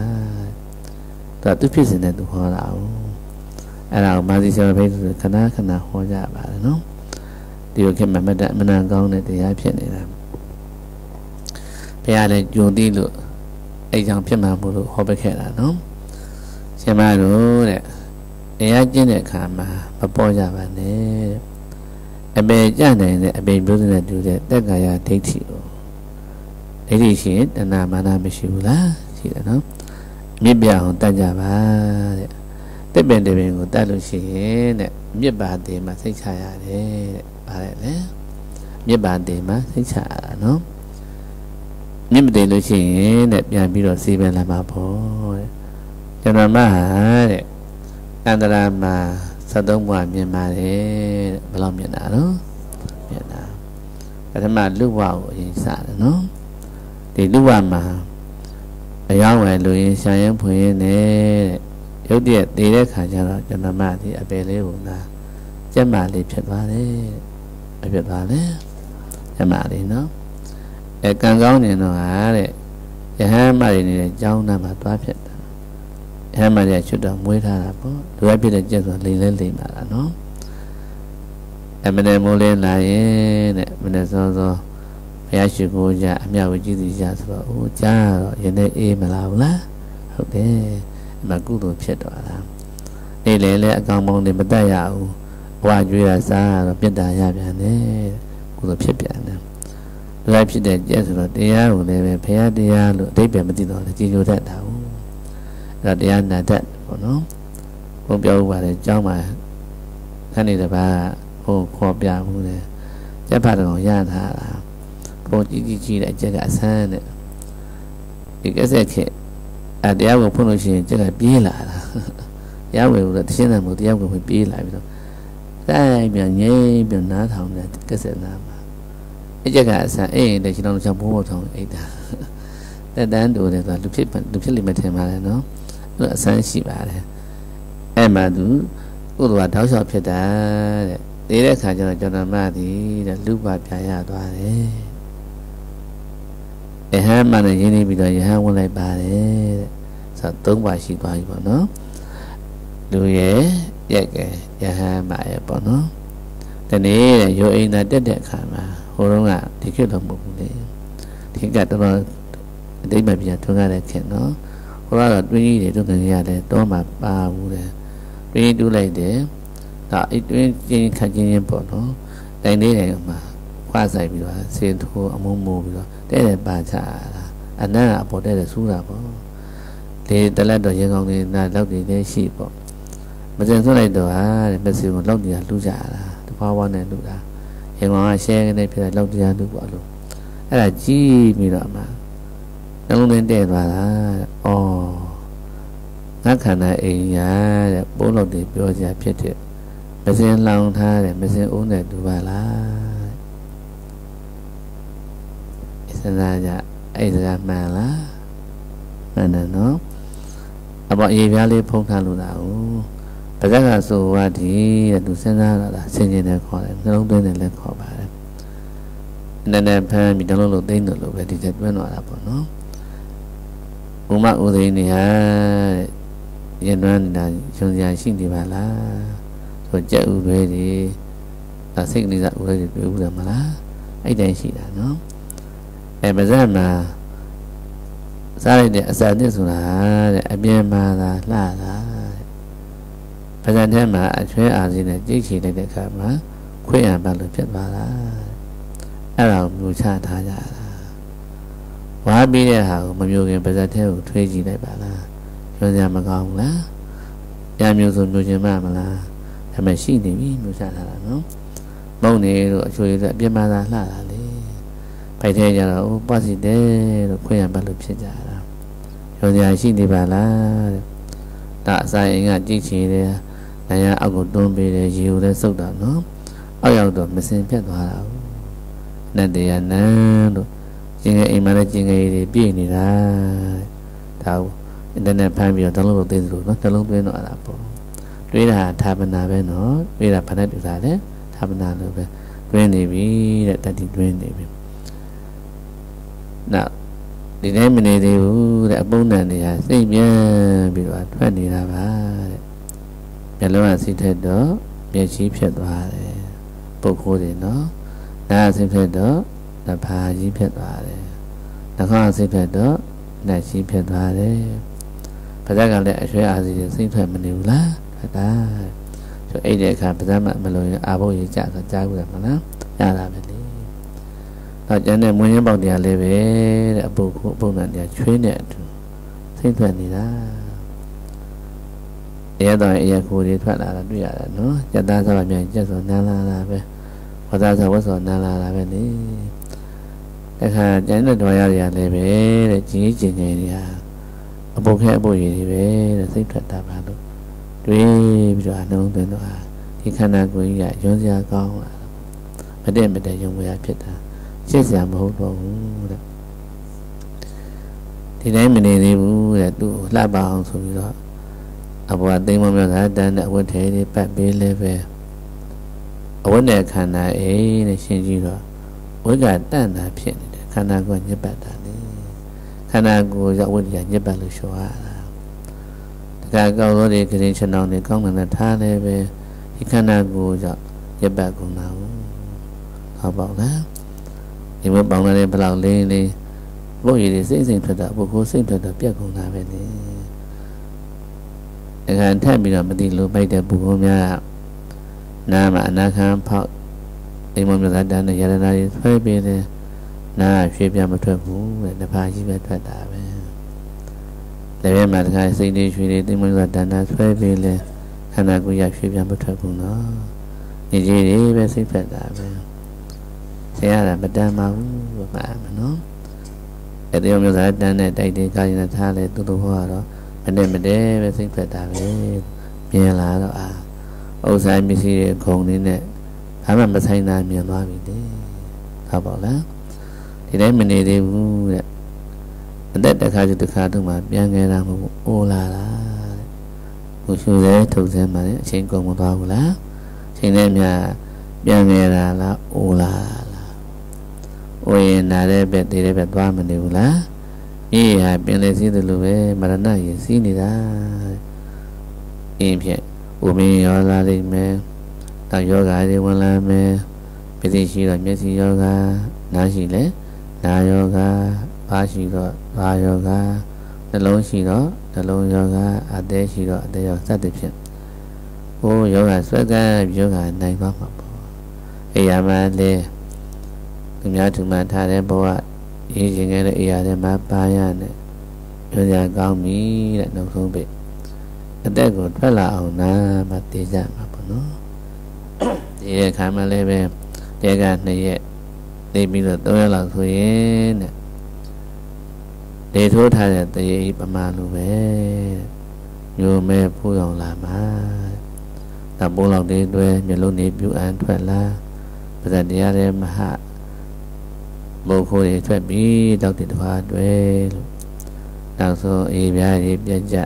tôi tôi biết gì này tôi hoa làအဲ့ဒါမာစီဆရာဖိတ်ဆိုခဏခဏဟောကြပါတယ်နော်ဒီလိုခင်မမတမနာကောင်းတဲ့တရားဖြစ်နေတာဘုရားလည်းကြုံသိလို့အဲ့ကြောင့်ဖြစ်မှာမို့လို့ဟောပေးခဲ့တာနော်ရှင်မတို့တဲ့တရားကျင့်တဲ့အခါမှာမပေါ်ကြပါနဲ့အပေကြနိုင်တဲ့အပေမျိုးစုံနဲ့တူတဲ့တက်ကာယဒိဋ္ဌိကိုဒိဋ္ဌိရှိရင်တဏမာနမရှိဘူးလားရှိတယ်နော်မြစ်ပြအောင်တတ်ကြပါတဲ့တက်ပင်တပင်ကိုတတ်လို့ရှိရင်တဲ့မြစ်ပါတေမှာစိတ်ချရတယ်တဲ့ဗါလဲလေမြစ်ပါတေမှာစိတ်ချရတာနော်မြစ်မတေလို့ရှိရင်တဲ့ပြန်ပြီးတော့စီးပင်လာမှာပေါ့တဲ့ကျွန်တော်မှတဲ့အန္တရာမှာဆက်သုံးဘွားမြင်ပါတယ်တဲ့ဘယ်လောက်မြင်တာနော်မြင်တာပထမလူဘွားကိုအရင်စတယ်နော်ဒီလူဘွားမှာအယောင်းဝယ်လူရင်ရှာရင်ဖွင့်ရင်နဲ့ရုပ်တရက်တည်တဲ့ခါကျတော့ကျွန်တော်မှဒီအပယ်လေးကိုနာကျက်မာလေးဖြစ်သွားတယ်အဖြစ်သွားလေကျက်မာလေးနော်အဲကံကောင်းနေတော့ဟာတဲ့ယဟန်မတွေနေတဲ့ကျောင်းသားမှာသွားဖြစ်တာယဟန်မတွေချွတ်တော့မွေးထားတာပေါ့လူရဖြစ်တဲ့ကျက်ဆိုလိမ့်လဲလိမ့်ပါလားနော်အမနဲ့မိုးလင်းလာရင်တဲ့မနဲ့စောစောဘုရားရှိခိုးကြအမြဝကြည့်စီကြဆိုတော့အိုးကြားတော့ယနေ့အေးမလားဘူးလားဟုတ်တယ်မကုသိုလ်ဖြစ်သွားတာအေးလေလေအကောင်ပေါင်းတွေမတတ်ရဘူးဘဝကျွေးတာစားတော့ပြစ်တာရပြန်တယ်ကုသိုလ်ဖြစ်ပြန်တယ်လူတိုင်းဖြစ်တဲ့ကျက်ဆိုတော့တရားကိုလည်းပဲဘုရားတရားလို့အဓိပ္ပာယ်မသိတော့လည်းကြည်ညိုတတ်တာဘူးအဲ့တော့တရားနာတတ်ပေါ့နော်ဘုံပြောဥပါလေကျောင်းမှာခဏနေတပါးဟိုခေါ်ပြဘူးလေကျက်ဖတ်တော်ရထားတာဘုံကြီးကြီးကြီးတဲ့အကျက်ကအဆန်းတဲ့ဒီကက်ဆက်ခေအဲတရားကိုဖွင့်လို့ရှိရင်ကျက်ကပြေးလာတာတရားဝင်လို့တရှင်းတယ်မို့တရားကိုဝင်ပြေးလာပြီးတော့တိုင်းပြန်ငိမ့်ပြန်နားထောင်တယ်ကက်ဆက်နားမှာအကျက်ကအဆန်းအေးတဲ့ကျွန်တော်တို့ချောင်းဘိုးဘိုးထောင်အိတ်တာတက်တန်းတူတယ်ဆိုတာလူဖြစ်လူဖြစ်လိမ့်မယ်ထင်ပါတယ်နော်အဲ့အဆန်းရှိပါတယ်အဲ့မှာသူဥဒ္ဒဝါတောက်လျှောက်ဖြစ်တာတဲ့တည်တဲ့အခါကျတော့ကျွန်တော်မှသည်တဲ့လူပါပြရသွားတယ်ယဟန်မှလည်းရင်းနေပြီးတော့ယဟန်ဝင်လိုက်ပါတယ်တဲ့ဆိုတော့သုံးပါရှိသွားပြီပေါ့နော်လူရဲ့ရက်ကဲယဟန်မှရဲ့ပေါ့နော်ဒီနေ့တဲ့ရိုးအိမ်သာတက်တဲ့အခါမှာဟိုတုန်းကဒီခေတ်တော့မဟုတ်ဘူးလေဒီကတော်တော်အတိတ်မှာပြန်ထွန်းရတဲ့ခေတ်နော်ဟိုကတော့တွင်းကြီးတွေတွန်းနေရတယ်တော့မှပါဘူးတဲ့တွင်းတူးလိုက်တယ်ဒါအဲ့တွင်းချင်းခက်ချင်းချင်းပေါ့နော်တိုင်လေးတိုင်မှာခွာဆိုင်ပြီးတော့စင်ထိုးအမုံမိုးပြီးတော့တဲ့တဲ့ပါချတာအနံ့အပေါ်တဲ့တဲ့ဆူးတာပေါ့လေတလက်တော့ရေကောင်းနေနာလောက်တွေလည်းရှိပေါ့မစင်ဆွလိုက်တော့ဟာတဲ့မစင်ကိုလောက်တရားလှူကြတာတဖွာဖွာနဲ့လှူတာရေကောင်းကရှဲကနေဖြစ်တဲ့လောက်တရားလှူပေါ့လို့အဲ့ဒါကြီးပြီးတော့မှနှလုံးသွင်းတဲ့သွားတာဩငါခန္ဓာအိမ်ရတဲ့ပိုးလောက်တွေပြောကြဖြစ်တဲ့မစင်လောင်ထားတယ်မစင်ဦးနဲ့တူပါလားစဉ်းစားကြအဲ့ဒါမှန်လားမှန်တယ်နော်အပေါ်အေးပြားလေးဖုံးထားလို့လားဟုတ်ပါဇက်ကဆိုဝါဒီတဲ့သူစဉ်းစားလာတာဆင်ခြင်တယ်ခေါ်တယ်နှလုံးသွင်းတယ်လည်းခေါ်ပါတယ်နည်းနည်းဖမ်းပြီးတလုံးလုံးသိမ့်တယ်လို့ပဲဒီချက်တွင်းသွားတာပေါ့နော်ဘုမဥသိနေဟာရင်တွန်းနေတာရှုံစရာရှိနေပါလားဆိုကြက်ဥတွေဒီစိတ်ကလေးစားဥတွေတွေ့ဦးတယ်မလားအဲ့တိုင်းရှိတာနော်အဲပါဇက်မှာစားလိုက်တဲ့အစာတစ်ဆိုတာတဲ့အပြင်မှာသာလှတာပါဇက်ထဲမှာအချွဲအာစီနဲ့ကြိတ်ချီလိုက်တဲ့အခါမှာခွေးရံပတ်လို့ဖြစ်သွားတာအဲ့ဒါကိုမျိုးချထားကြတာဝါပြီးတဲ့ဟာကိုမမျိုးခင်ပါဇက်ထဲကိုထွေးကြည့်လိုက်ပါလားပြောစရာမကောင်းဘူးလားရမျိုးဆိုမျိုးချင်းမမလားဒါမှရှိနေပြီမျိုးချထားတာနော်မုံနေလို့အချွေတွေအပြင်မှာသာလှတာလေဖိုက်ထဲကြတော့ပွားစီတယ်လို့ခွေးရံပတ်လို့ဖြစ်ကြတာပြောစရာရှိနေပါလားဒါအစာရင်ကကြည့်ချင်တယ်နိုင်ရအောက်ကိုတွန်းပေးတယ်ရေကိုလည်းစုပ်တာနော်အောက်ရောက်တော့မစင်ပြတ်သွားတာဘူးနတ်တရားနန်းတို့ကျင်ငယ်အိမ်မှာလည်းကျင်ငယ်တွေပြည့်နေတာဒါကိုအင်တာနက်ဖမ်းပြီးတော့တလုံးလုံးသိသလိုနော်တလုံးသွင်းတော့အဲ့ဒါပေါ့တွေးတာဌာပနာပဲနော်တွေးတာဖဏတ်တူတာလေဌာပနာလို့ပဲတွင်းနေပြီတဲ့တတိတွင်းနေပြီနောက်ဒီတိုင်းမနေသေးဘူးတဲ့အပုံနဲ့နေရာစိတ်ပြန်ပြီးတော့ထွက်နေတာပါတဲ့မျက်လုံးကစိတ်ထက်တော့မျက်ကြီးဖြစ်သွားတယ်ပုတ်ခိုးတယ်နော်နားစိတ်ဖြစ်တော့နှဖာကြီးဖြစ်သွားတယ်နှာခေါင်းစိတ်ဖြစ်တော့နှက်ကြီးဖြစ်သွားတယ်ပါဇက်ကလည်းအရွှဲအာစီစိတ်ထွက်မနေဘူးလားဟုတ်တာဆိုအဲ့ဒီအခါပါဇက်မမလို့အာဘုတ်ရေးကြဆိုကြားဘူးတယ်မလားရတာပဲလေတော့ကျန်တဲ့မွေးရင်းပေါက်တရားလေးပဲတဲ့အပုတ်ကိုအပုတ်နဲ့တရားချွေးနေအတူစိတ်ထွက်နေတာရဲတော်ရဲ့အရာကိုတွေထွက်လာတာတွေ့ရတာနော်စက်သားစားပါမြန်ကျက်စောနန်းလာတာပဲဝသားစားဝတ်စောနန်းလာတာပဲလေတခါကျန်တဲ့တော်ရရလည်းပဲတဲ့ကြီးကြီးငယ်တွေဟာအပုတ်ခဲအပုတ်ရည်တွေပဲတဲ့စိတ်ထွက်တာပါလို့တွေးပြီးတော့နှလုံးသွင်းတော့ဟာဒီခန္ဓာကိုယ်ကြီးကရုံးစရာကောင်းလာမတည့်မတည့်ရုံဝရဖြစ်တာရှင်းစရာမဟုတ်တော့ဘူးတဲ့ဒီတိုင်းမနေသေးဘူးတဲ့သူ့လှပအောင်ဆိုပြီးတော့အဘွားသိမ်းမမြောက်တာတန်းတဲ့အဝတ်ထဲလေးပတ်ပေးလဲပဲအဝတ်နဲ့ခန္ဓာအေးနဲ့ရှင်းကြည့်တော့ဝိကတန့်တာဖြစ်နေတယ်ခန္ဓာကိုညစ်ပတ်တာလေခန္ဓာကိုရောက်ဝိကညစ်ပတ်လို့ရှော်ရတာတခါကောက်လို့ဒီကရင်ချောင်းတွေကောင်းတယ်ထားလဲပဲဒီခန္ဓာကိုရောက်ညစ်ပတ်ကုန်တာဟုတ်ပေါ့လားဒီမှာပေါင်းလာတဲ့ဘလောက်လေးလေးဘုရားကြီးစိတ်စိတ်ထွက်တာဘုကိုစိတ်ထွက်တော့ပြက်ကုန်တာပဲလေအခါထပ်ပြီးတော့မသိလို့ပိုက်တဲ့ပုဂ္ဂိုလ်များနာမှာအနာခံဖောက်အိမ်မမြတ်တန်းနဲ့ရတနာကြီးဆွဲပေးတယ်နာရွှေပြမထွက်ဘူးတဲ့တစ်ဖာကြီးပဲထွက်တာပဲလည်းပဲမှာတခါစိတ်လေးရွှေလေးအိမ်မမြတ်တန်းနဲ့ဆွဲပေးလဲခန္ဓာကိုယ်ရရွှေပြမထွက်ဘူးနော်ညီကြီးတွေပဲစိတ်ထွက်တာပဲဆရာကမတမ်းပါဘူးပါမနော်အဲ့ဒီမျိုးသားတန်းနဲ့တိုက်တဲ့ကာယနာထားလဲသူတို့ဟောတော့မနဲ့မတည်းပဲစိတ်ဖက်တာပဲမြင်လာတော့အာဥစ္စာပစ္စည်းတွေခုံနေနဲ့ဘာမှမဆိုင်တာမြင်သွားပြီလေဟုတ်ပါလားဒီတိုင်းမနေသေးဘူးတဲ့အသက်တစ်ခါကျတစ်ခါတော့မှပြန်ခဲ့တာမဟုတ်ဘူးအိုးလာတာဟိုရှူသေးထုတ်စဲမှလည်းအချိန်ကုန်မသွားဘူးလားအချိန်နဲ့မြပြန်ခဲ့တာလားအိုးလာဝေရင်နာတဲ့ဘက်တည်တဲ့ဘက်သွားမနေဘူးလားမြေဟာပင်လေစည်းတယ်လို့ပဲမရဏရင်စီးနေတာအင်းဖြင့်ဥမင်းရောလာလိမ့်မယ်တောက်ယောဂါတွေဝင်လာမယ်ပစ္စည်းရှိတော့မျက်စိယောဂါနားရှိလဲနားယောဂါဘာရှိတော့ဘာယောဂါနှလုံးရှိတော့နှလုံးယောဂါအသေးရှိတော့အသေးယောစသဖြင့်ဟိုယောဂါဆွဲကမ်းယောဂါနိုင်သွားမှာပေါ့အေးရမှလဲသူများသူမှထားတဲ့ဘဝရေးခြင်းခဲ့တဲ့အရာတွေမှာပါရနဲ့ပြောကြကောင်းပြီတဲ့နောက်ဆုံးပိအသက်ကိုထွက်လာအောင်နာမတည်ကြမှာပေါ့နော်ဒီရဲ့ခါမှလည်းပဲတဲကနှစ်ရက်နေပြီးတော့သုံးရက်လောက်ဆိုရင်တဲ့လေထိုးထားတဲ့တရေပမာလိုပဲညိုမဲဖူးအောင်လာမှာတပိုးလောက်တွေတွဲမျိုးလုံးနေပြူအန်ထွက်လာပဇတ်တရားတွေမဟာဘုခိုးတွေထွက်ပြီးတောက်တဲ့တစ်ခါတွေ့လို့နောက်ဆုံးအေးပြားတွေပြက်ကြ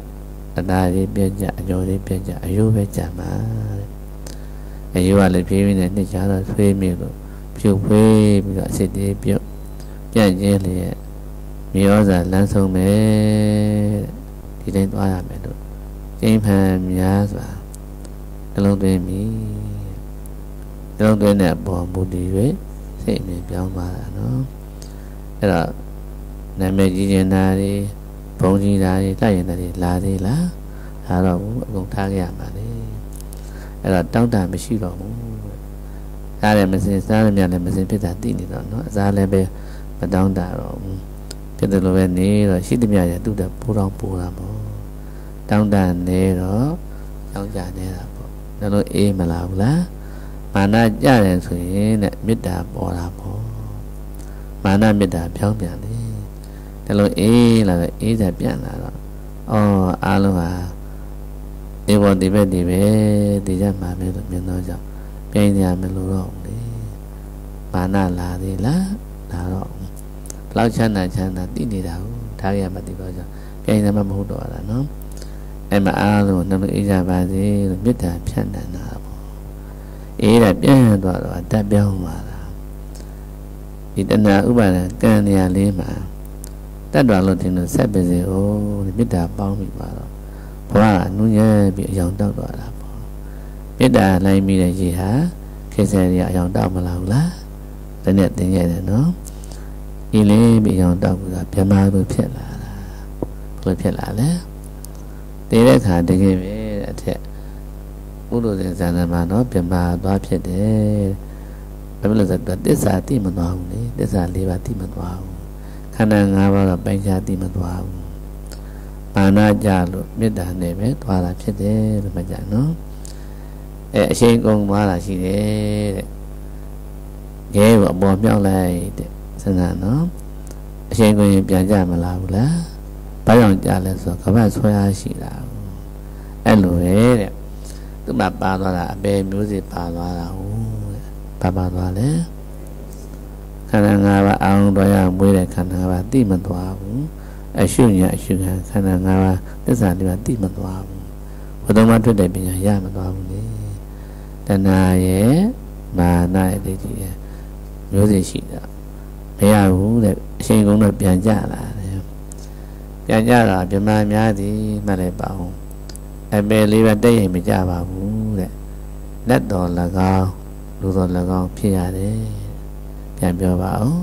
အသားလေးပြက်ကြအကျော်လေးပြက်ကြအယိုးပဲကြမှာအယိုးကလည်းဖြည်းဖြည်းနဲ့နှစ်ချာတော့ဆွေးမြေလို့ဖြုတ်ဖွေးပြီးတော့အစစ်သေးပြုတ်ပြန့်ကျဲလျက်မြေဩဇာလမ်းဆုံးမယ်ဒီတိုင်းသွားရမယ်လို့ကျင်းဖန်များစွာနှလုံးသွင်းမိနှလုံးသွင်းတဲ့အပေါ်မူတည်၍စိတ်အမြင်ပြောင်းသွားတာနော်အဲ့တော့နာမည်ကြီးနေတာတွေဘုံကြီးတာတွေတိုက်ရင်တွေလာသေးလားဒါတော့ဘူးအကုန်ထားကြရမှာလေအဲ့တော့တောင်းတမရှိတော့ဘူးစားတယ်မစင်စားရမြလည်းမစင်ဖြစ်တာသိနေတော့နော်အစားလည်းပဲမတောင်းတတော့ဘူးဖြစ်တယ်လို့ပဲနေတော့ရှိသမျှရသူ့တက်ပိုးတော်ပိုးတာပေါ့တောင်းတနေတော့ကြောင်းကြနေတာပေါ့ဒါလို့အေးမလားဘူးလားမာနကြတယ်ဆိုရင်တဲ့မေတ္တာပေါ်တာပေါ့မာနမေတ္တာပြောင်းပြန်လေဒါလို့အေးလာတော့အေးသက်ပြန်လာတော့အော်အားလုံးဟာဒီဘောဒီဘက်ဒီပဲဒီကြမှာပဲလို့မြင်တော့ကြောင့်ပြင်းကြမလို့တော့လေမာနလာသေးလားလာတော့ဘလောက်ချမ်းသာချမ်းသာသိနေတာကိုထားရမှသိတော့ကြောင့်ပြင်းတယ်မှမဟုတ်တော့တာနော်အဲ့မှာအားလုံးနှလုံးအေးကြပါစေလို့မေတ္တာဖြန့်တန်တာပေါ့အေးတာပြန်သွားတော့အတက်ပြောင်းသွားတာဒီတဏှာဥပါဒံကံနေရာလေးမှာတတ်တော်လို့တင်လို့ဆက်ပါစေဟိုမေတ္တာပေါင်းပြီးပါတော့ဘဝကနူးညံ့ပြီးအယောင်တောက်သွားတာပေါ့မေတ္တာလိုက်မိတဲ့ရေဟာခေဆယ်ရအယောင်တောက်မလာဘူးလားတနေ့တင်ရတယ်နော်ဒီလေးပြီးအယောင်တောက်ပြီးတော့ဗြဟ္မာတို့ဖြစ်လာတာဘယ်လိုဖြစ်လာလဲတည်တဲ့အခါတကယ်ပဲအထက်ဘုလိုတဲ့ဇာနာမှာနော်ဗြဟ္မာသွားဖြစ်တယ်ဘာလို့လဲဆိုတော့သစ္စာသိမသွားဘူးလေသစ္စာလေးပါးသိမသွားဘူးခန္ဓာ၅ပါးကပိုင်းခြားသိမသွားဘူးမာနကြလို့မေတ္တာနဲ့ပဲသွားတာဖြစ်တယ်လို့မှတ်ကြနော်အဲအရှိန်ကုန်သွားတာရှိတယ်တဲ့ရဲကိုအပေါ်မြောက်လိုက်တဲ့စဉ်းစားနော်အရှိန်ကုန်ရင်ပြန်ကြမလားဘူးလားဘာကြောင့်ကြလဲဆိုတော့ကမ္ဘာဆွဲအားရှိတာအဲ့လိုပဲတဲ့သူမှပါသွားတာအပေမျိုးစီပါသွားတာဟုတ်တဲ့ပါပါသွားလဲခန္ဓာ၅ပါးအောင်တော်ရမွေးတဲ့ခန္ဓာ၅ပါးသိမသွားဘူးအရှုညာအရှုခံခန္ဓာ၅ပါးသစ္စာလေးပါးသိမသွားဘူးဘုဒ္ဓမထွက်တဲ့ပညာရမသွားဘူးလေတဏှာရဲ့မာနရဲ့ဒိဋ္ဌိရဲ့မျိုးစီရှိတာမရဘူးတဲ့အချိန်ကုန်တော့ပြန်ကြလာတယ်ပြန်ကြတာဗြဟ္မာများသည်မှတ်လိုက်ပါဦးအပေလေးပါတက်ရင်မကြပါဘူးတဲ့လက်တော်၎င်းလူတော်၎င်းဖြစ်ရတယ်ပြန်ပြောပါဦး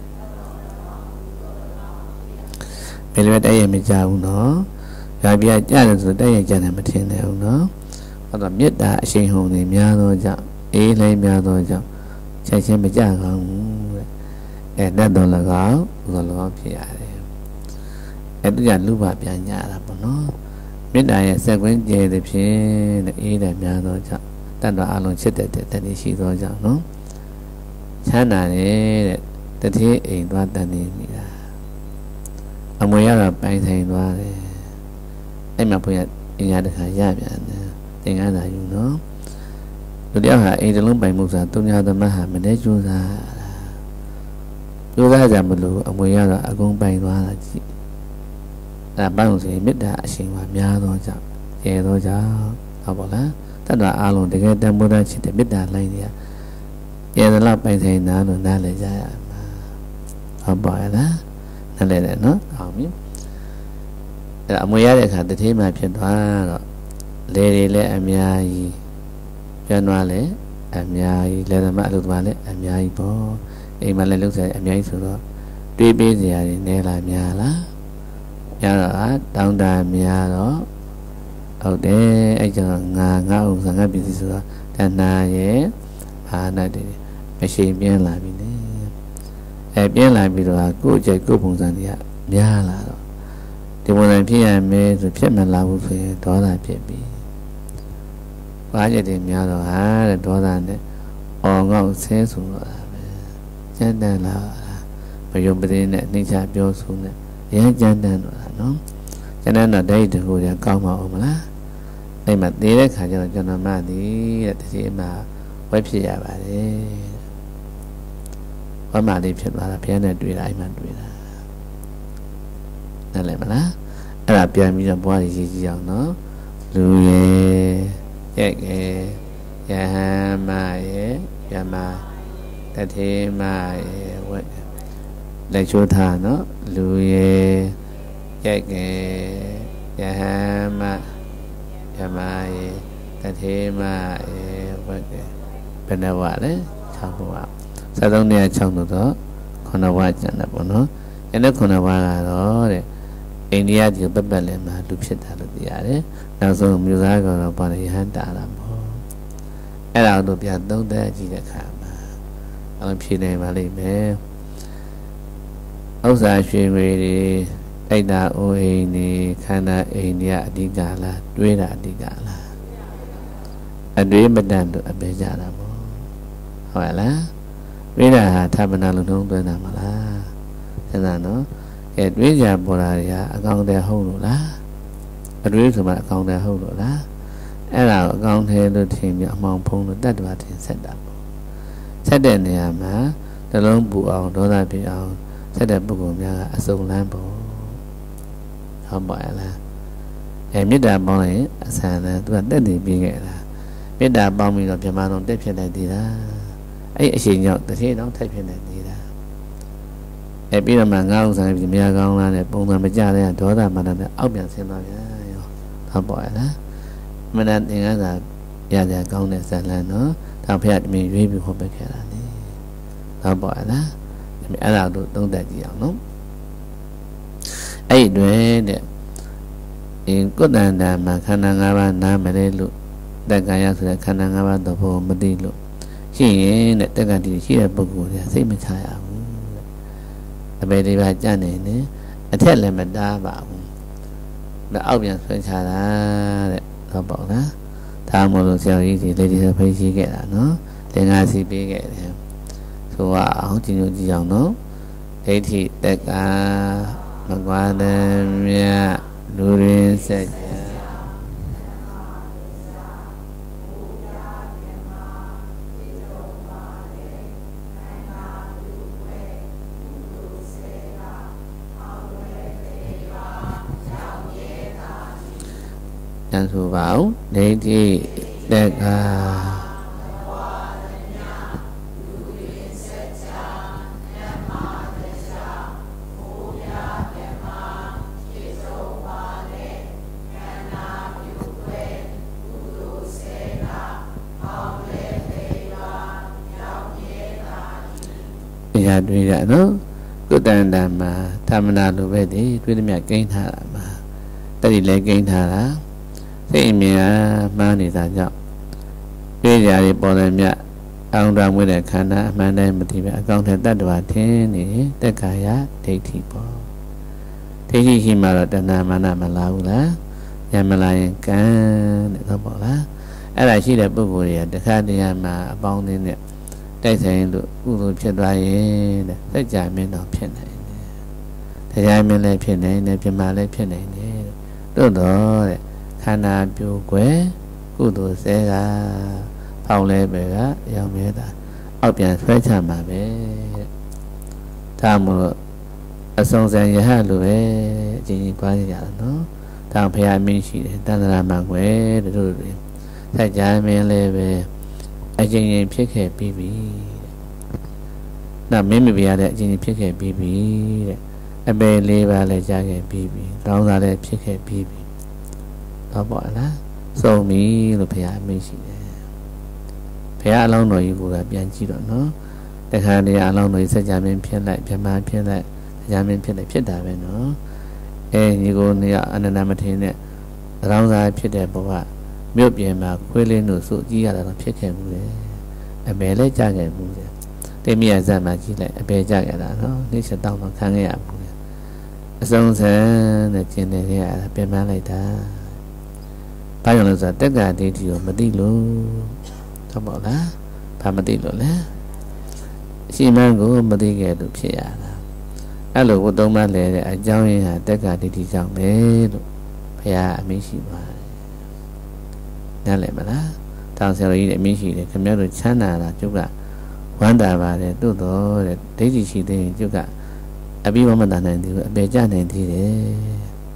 ဘယ်လိုတက်ရင်မကြဘူးနော်။ဒါပြကြတယ်ဆိုတက်ရင်ကြတယ်မထင်တယ်ဘူးနော်။ဟောတော့မေတ္တာအရှိန်ဟုန်တွေများသောကြောင့်အေးလေးများသောကြောင့်ချက်ချင်းမကြကောင်းဘူးတဲ့။အဲလက်တော်၎င်းလူတော်၎င်းဖြစ်ရတယ်။အဲဒီကလူပါပြန်ကြတာပေါ့နော်။မေတ္တာရဲ့စက်ကွင်းကျဲတဲ့ဖြင့်အေးတယ်များသောကြောင့်တတ်တော်အလုံးချစ်တဲ့တည်းရှိသောကြောင့်နော်။ချမ်းသာတယ်တဲ့တတိအိမ်သွားတန်နေမိတာအမွေရတော့ပိုင်ဆိုင်သွားတယ်အဲ့မှာဘုရားအင်္ဂါတခါရပြန်တယ်သင်္ကန်းသာယူနော်လူတယောက်ဟာအိမ်တလုံးပိုင်မှုဆိုတာတုံညာသမတ်ဟာမနေကြိုးစားကြိုးစားကြမလို့အမွေရတော့အကုန်ပိုင်သွားတာကြည့်အဲ့ဒါဘာလို့ဆိုရင်မေတ္တာအရှင်ကများသောကြောင့်ကျေသောကြောင့်ဟုတ်ပါလားတတ်တော်အားလုံးတကယ်တန်ဖိုးထားချစ်တဲ့မေတ္တာလိုင်းတွေကကျေသလောက်ပိုင်ဆိုင်တာလို့နားလည်ကြရမှာဟုတ်ပါရဲ့လားနားလည်တယ်နော်အောင်ပြီအဲ့အမွေရတဲ့အခါတတိမှဖြစ်သွားတော့လေတွေလည်းအများကြီးပြန်သွားလည်းအများကြီးလေသမအလုပ်သမားလည်းအများကြီးပေါ့အိမ်မှာလည်းလုပ်စရာအများကြီးဆိုတော့တွေးပေးစရာတွေနေလာများလားများတော့တောင်းတများတော့ဟုတ်တယ်အဲ့ကြောင့်ငါငါဥစ္စာငါပစ္စည်းဆိုတော့တဏှာရဲ့ဘာနာတွေမရှိပြင်းလာပြီလေအဲပြင်းလာပြီးတော့ကိုယ့်အကျိုးကိုယ့်ပုံစံတွေကများလာတော့ဒီပုံစံဖြစ်ရမယ်ဆိုဖြစ်မလာဘူးဆိုရင်ဒေါသဖြစ်ပြီဘာကြတဲ့များတော့ဟာတဲ့ဒေါသနဲ့အော်ငေါ့ဆဲဆိုတော့ပဲကျန်တန်လာမယုံပသေးနဲ့နှိမ့်ချပြောဆိုနဲ့ရမ်းကျန်တန်တော့တာနော်ကျန်တန်တော့ဒိဋ္ဌိကိုလည်းကောင်းပါအောင်မလားအဲ့မှာသေးတဲ့ခါကျတော့ကျွန်တော်မှသည်တဲ့ဒီမှာဝက်ဖြစ်ရပါတယ်ဝမ်းမာလေးဖြစ်သွားတာဘုရားနဲ့တွေ့တာအိမ်မှာတွေ့တာနားလည်မလားအဲ့ဒါပြန်ပြီးတော့ဘွားရည်ကြည့်အောင်နော်လူရဲ့ရဲ့ရဲ့ယဟမရဲ့ယမတထေမရဲ့ဝက်လက်ချိုးထားနော်လူရဲ့ရဲ့ယဟမယမရဲ့တထေမရဲ့ဝက်ဘယ်နှဝလဲ၆ဘဝစသုံးနေ၆လို့တော့ခုနဝကျန်တယ်ပေါ့နော်အဲ့ဒါခုနဝကတော့တဲ့အိန္ဒိယပြည်ပတ်ပတ်လည်မှာလူဖြစ်တာလို့သိရတယ်နောက်ဆုံးမြို့သားကတော့ပါရဟန်တာလာပေါ့အဲ့ဒါတို့ပြန်သုံးသပ်ကြည့်တဲ့အခါမှာအဲ့ဖြေနိုင်ပါလိမ့်မယ်ဥစ္စာရွှေငွေတွေတိုက်တာအိုးအိမ်တွေခန္ဓာအိန္ဒိယအဓိကလားတွေးတာအဓိကလားအတွေးမတန်တို့အပေကြတာပေါ့ဟုတ်လားတွေးတာဟာသဗ္ဗနာလုံးလုံးသွင်းတာမလားစဉ်းစားနော်ကဲတွေးကြပေါ်လာတွေဟာအကောင်တည်းဟုတ်လို့လားအတွေးဆိုမှအကောင်တည်းဟုတ်လို့လားအဲ့ဒါကိုအကောင်တည်းလို့ထင်ပြီးအမှောင်ဖုံးလို့တတ်တော်ထင်ဆက်တာပေါ့ဆက်တဲ့နေရာမှာနှလုံးပူအောင်ဒေါသဖြစ်အောင်ဆက်တဲ့ပုဂ္ဂိုလ်များကအစုံလန်းပေါ့ဟုတ်ပါရဲ့လားအဲမေတ္တာပေါင်းရင်အဆန်နဲ့သူကတက်တည်ပြီးခဲ့တာမေတ္တာပေါင်းပြီးတော့ပြမတော်တက်ဖြစ်နေသေးတာအဲ့အရှင်ကြောင့်တစ်ထည့်တော့ထက်ဖြစ်နေသေးတာအဲပြီးတော့မှငါးဥစ္စာပြီးမြာကောင်းလားတဲ့ပုံစံမကြတဲ့ဒေါသမာနနဲ့အောက်ပြန်ဆင်းသွားပြန်ရောဟုတ်ပါရဲ့လားမနသင်္ကန်းသာရကြကောင်းတဲ့ဇာလန်နော်တောင်ဖျက်တမင်ရွေးပြီးဟောပေးခဲ့တာလေဟုတ်ပါရဲ့လားအဲ့ဒါတို့သုံးသပ်ကြည့်အောင်နော်အဲ့တွင်တဲ့အင်ကုတ္တန္တမှာခန္ဓာ၅ပါးနားမလဲလို့တက္ကရာဆိုတဲ့ခန္ဓာ၅ပါးသဘောမသိလို့ရှိရင်တဲ့တက္ကတိရှိတဲ့ပုဂ္ဂိုလ်တွေကစိတ်မချရဘူးတဲ့အပေဒီပါကြံ့နေနေအထက်လည်းမတားပါဘူးဒါအောက်ပြန်ဆွဲချတာတဲ့ဟုတ်ပါ့လားဒါမှမဟုတ်ဆရာကြီးတွေလက်ဒီဖိတ်ရှိခဲ့တာနော်သင်္ဃာစီပေးခဲ့တယ်ဆိုတော့အောင်ကြည့်လို့ကြည့်အောင်နော်ဒိဋ္ဌိတက္ကမကွာတဲ့မြတ်လူရင်းစက်ကြကျန်ဆိုပါဦးဒိဋ္ဌိတက္ကတွေ့ရနော်ကုတ္တန္တမှာသမဏလိုပဲတည်းတွေ့သမျှကိန်းထားတာမှာတတိလည်းကိန်းထားတာစိတ်အမြင်အားမှားနေတာကြောင့်တွေ့ကြရပေါ်တယ်မြတ်အောင်တော်မွေးတဲ့ခန္ဓာအမှန်တိုင်းမသိပဲအကောင့်ထဲတတ္တဝါထင်းနေတက္ကာယဒိဋ္ဌိပေါ့ဒိဋ္ဌိရှိမှတော့တဏှာမာနမလာဘူးလားညမလာရင်ကံတဲ့တော့ပေါ့လားအဲ့ဒါရှိတဲ့ပုဂ္ဂိုလ်တွေကတခါတည်းမှာအပေါင်းအသင်းနဲ့တိုက်ဆိုင်လို့ကုသိုလ်ဖြစ်သွားရင်တဲ့စัจ जा မင်းတော်ဖြစ်နိုင်တယ်။တရားမင်းလည်းဖြစ်နိုင်တယ်ပြမလည်းဖြစ်နိုင်တယ်တို့တော့တဲ့ခန္ဓာပြိုကွယ်ကုသိုလ်ဆဲကဖောင်းလဲပဲကရောင်မြဲတာအောက်ပြန်ဆွဲချမှာပဲတဲ့ဒါမှမဟုတ်အဆုံးစံရဟလိုပဲအချင်းချင်းကြွားကြရတာနော်ဒါဖရာမင်းရှိတယ်တန်ត្រာမှာကွယ်တို့တွေစัจ जा မင်းလည်းပဲအချင်းချင်းဖြစ်ခဲ့ပြီးပြီတဲ့။မင်းမပြရတဲ့အချင်းချင်းဖြစ်ခဲ့ပြီးပြီတဲ့အပေလေးပါလည်းကြားခဲ့ပြီးပြီ။တောင်းစားလည်းဖြစ်ခဲ့ပြီးပြီ။တော့ပေါ့လား။စုံပြီလို့ဘုရားအမိန့်ရှိတယ်။ဘုရားအလောင်းတော်ကြီးကပြန်ကြည့်တော့နော်။တခါတည်းအလောင်းတော်ကြီးစัจ जा မင်းဖြစ်လိုက်ပြမဖြစ်လိုက်တရားမင်းဖြစ်လိုက်ဖြစ်တာပဲနော်။အဲညီကိုနေရအနန္တမထေရနဲ့တောင်းစားဖြစ်တဲ့ဘဝမြို့ပြင်မှာခွေးလင်းတို့စုကြည့်ရတာတော့ဖြစ်ခဲ့ဘူးလေအဘယ်လဲကြခဲ့ဘူးလေတိမိယဇတ်မှာကြည့်လိုက်အဘယ်ကြခဲ့တာနော်နှိစ္စတောင်းတော့ခံခဲ့ရဘူးလေအဆုံးစံနဲ့ကျင်နေခဲ့ရတာပြင်ပန်းလိုက်တာဘာကြောင့်လဲဆိုတော့တက္ကဒိဋ္ဌိကိုမသိလို့ဟုတ်ပါလားဘာမသိလို့လဲအရှိမှန်းကိုမသိခဲ့လို့ဖြစ်ရတာအဲ့လိုဘုသုံးပါးလဲတဲ့အကြောင်းရင်းဟာတက္ကဒိဋ္ဌိကြောင့်ပဲလို့ဘုရားအမိန့်ရှိပါတယ်နားလည်မလားတောင်ဆရာကြီးလည်းအမင်းရှိတယ်ခင်ဗျားတို့ချမ်းသာတာကျုပ်ကဝမ်းသာပါတယ်တို့တော့တဲ့ဒိဋ္ဌိရှိသေးရင်ကျုပ်ကအဘိဝမတနိုင်သေးဘူးအပေကြနိုင်သေးတယ်ဟ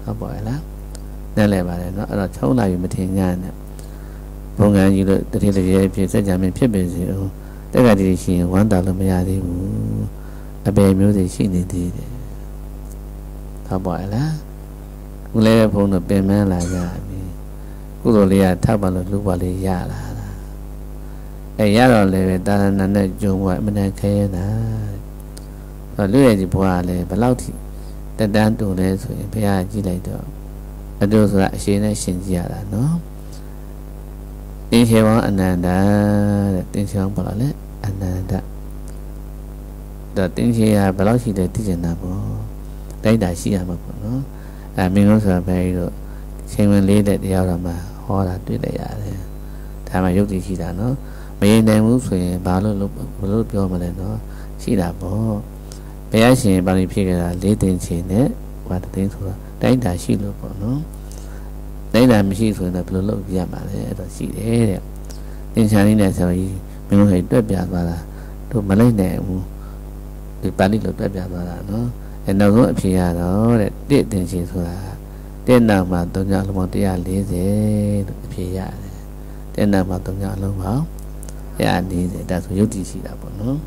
ဟုတ်ပါရဲ့လားနဲ့လဲပါတယ်เนาะအဲ့တော့ချုံးလာပြီမထင်ညာနဲ့ဘုံကန်းကြီးလို့တတိတရေဖြစ်စက်ကြမင်းဖြစ်ပေစေဦးတက်ကတည်းရှိရင်ဝမ်းတာလို့မရသေးဘူးအပေမျိုးစီရှိနေသေးတယ်ဟုတ်ပါရဲ့လားခုလဲဘုံတို့ပင်မလာကြပြီကုသိုလ်လေးကထောက်ပါလို့လူပါလေးရလာတာအဲရတော့လည်းပဲတာရဏနဲ့ကြုံဘွားအမှန်တန်ခဲနေတာအဲ့လူရဲ့ဒီဘွားကလည်းဘယ်လောက်ထိတက်တန်းတူလဲဆိုရင်ဘုရားကြည့်လိုက်တော့အတူဆိုတာအရှင်နဲ့ရှင်ကြည့်ရတာနော်တင်းချေဝံအနန္တတဲ့တင်းချေဝံဘာလဲအနန္တတော့တင်းချေရဘယ်လောက်ရှိတယ်သိကျင်တာပေါ့တိုက်တာရှိရမှာပေါ့နော်အဲမင်းတို့ဆိုတာဘယ်လိုချိန်ဝင်လေးတဲ့တရားတော်မှာဟောတာတွေ့လိုက်ရတယ်ဒါမှယုတ်တိရှိတာနော်မရင်နိုင်ဘူးဆိုရင်ဘာလို့ဘယ်လိုပြောမလဲနော်ရှိတာပေါ့ဘုရားရှင်ပါဠိဖြစ်ကြတာလေးသိန်းချေနဲ့ဘာတသိန်းဆိုတာတိုက်တာရှိလို့ပေါ့နော်တိုက်တာမရှိဆိုရင်တော့ဘယ်လိုလုပ်ပြရမှာလဲအဲ့တော့ရှိတယ်တဲ့သင်္ချာလေးနဲ့ဆိုရင်မင်းတို့ဟဲ့တွက်ပြသွားတာတို့မလိုက်နိုင်ဘူးဒီပါဠိလိုတွက်ပြသွားတာနော်အဲနောက်ဆုံးအဖြေရတော့တဲ့တစ်သင်္ချေဆိုတာတဲ့နောက်မှာသုံးညအလုံးပေါင်းone hundred fortyလို့အဖြေရတယ်တဲ့နောက်မှာသုံးညအလုံးပေါင်းone hundred fortyဒါဆိုယုတ်တိရှိတာပေါ့နော်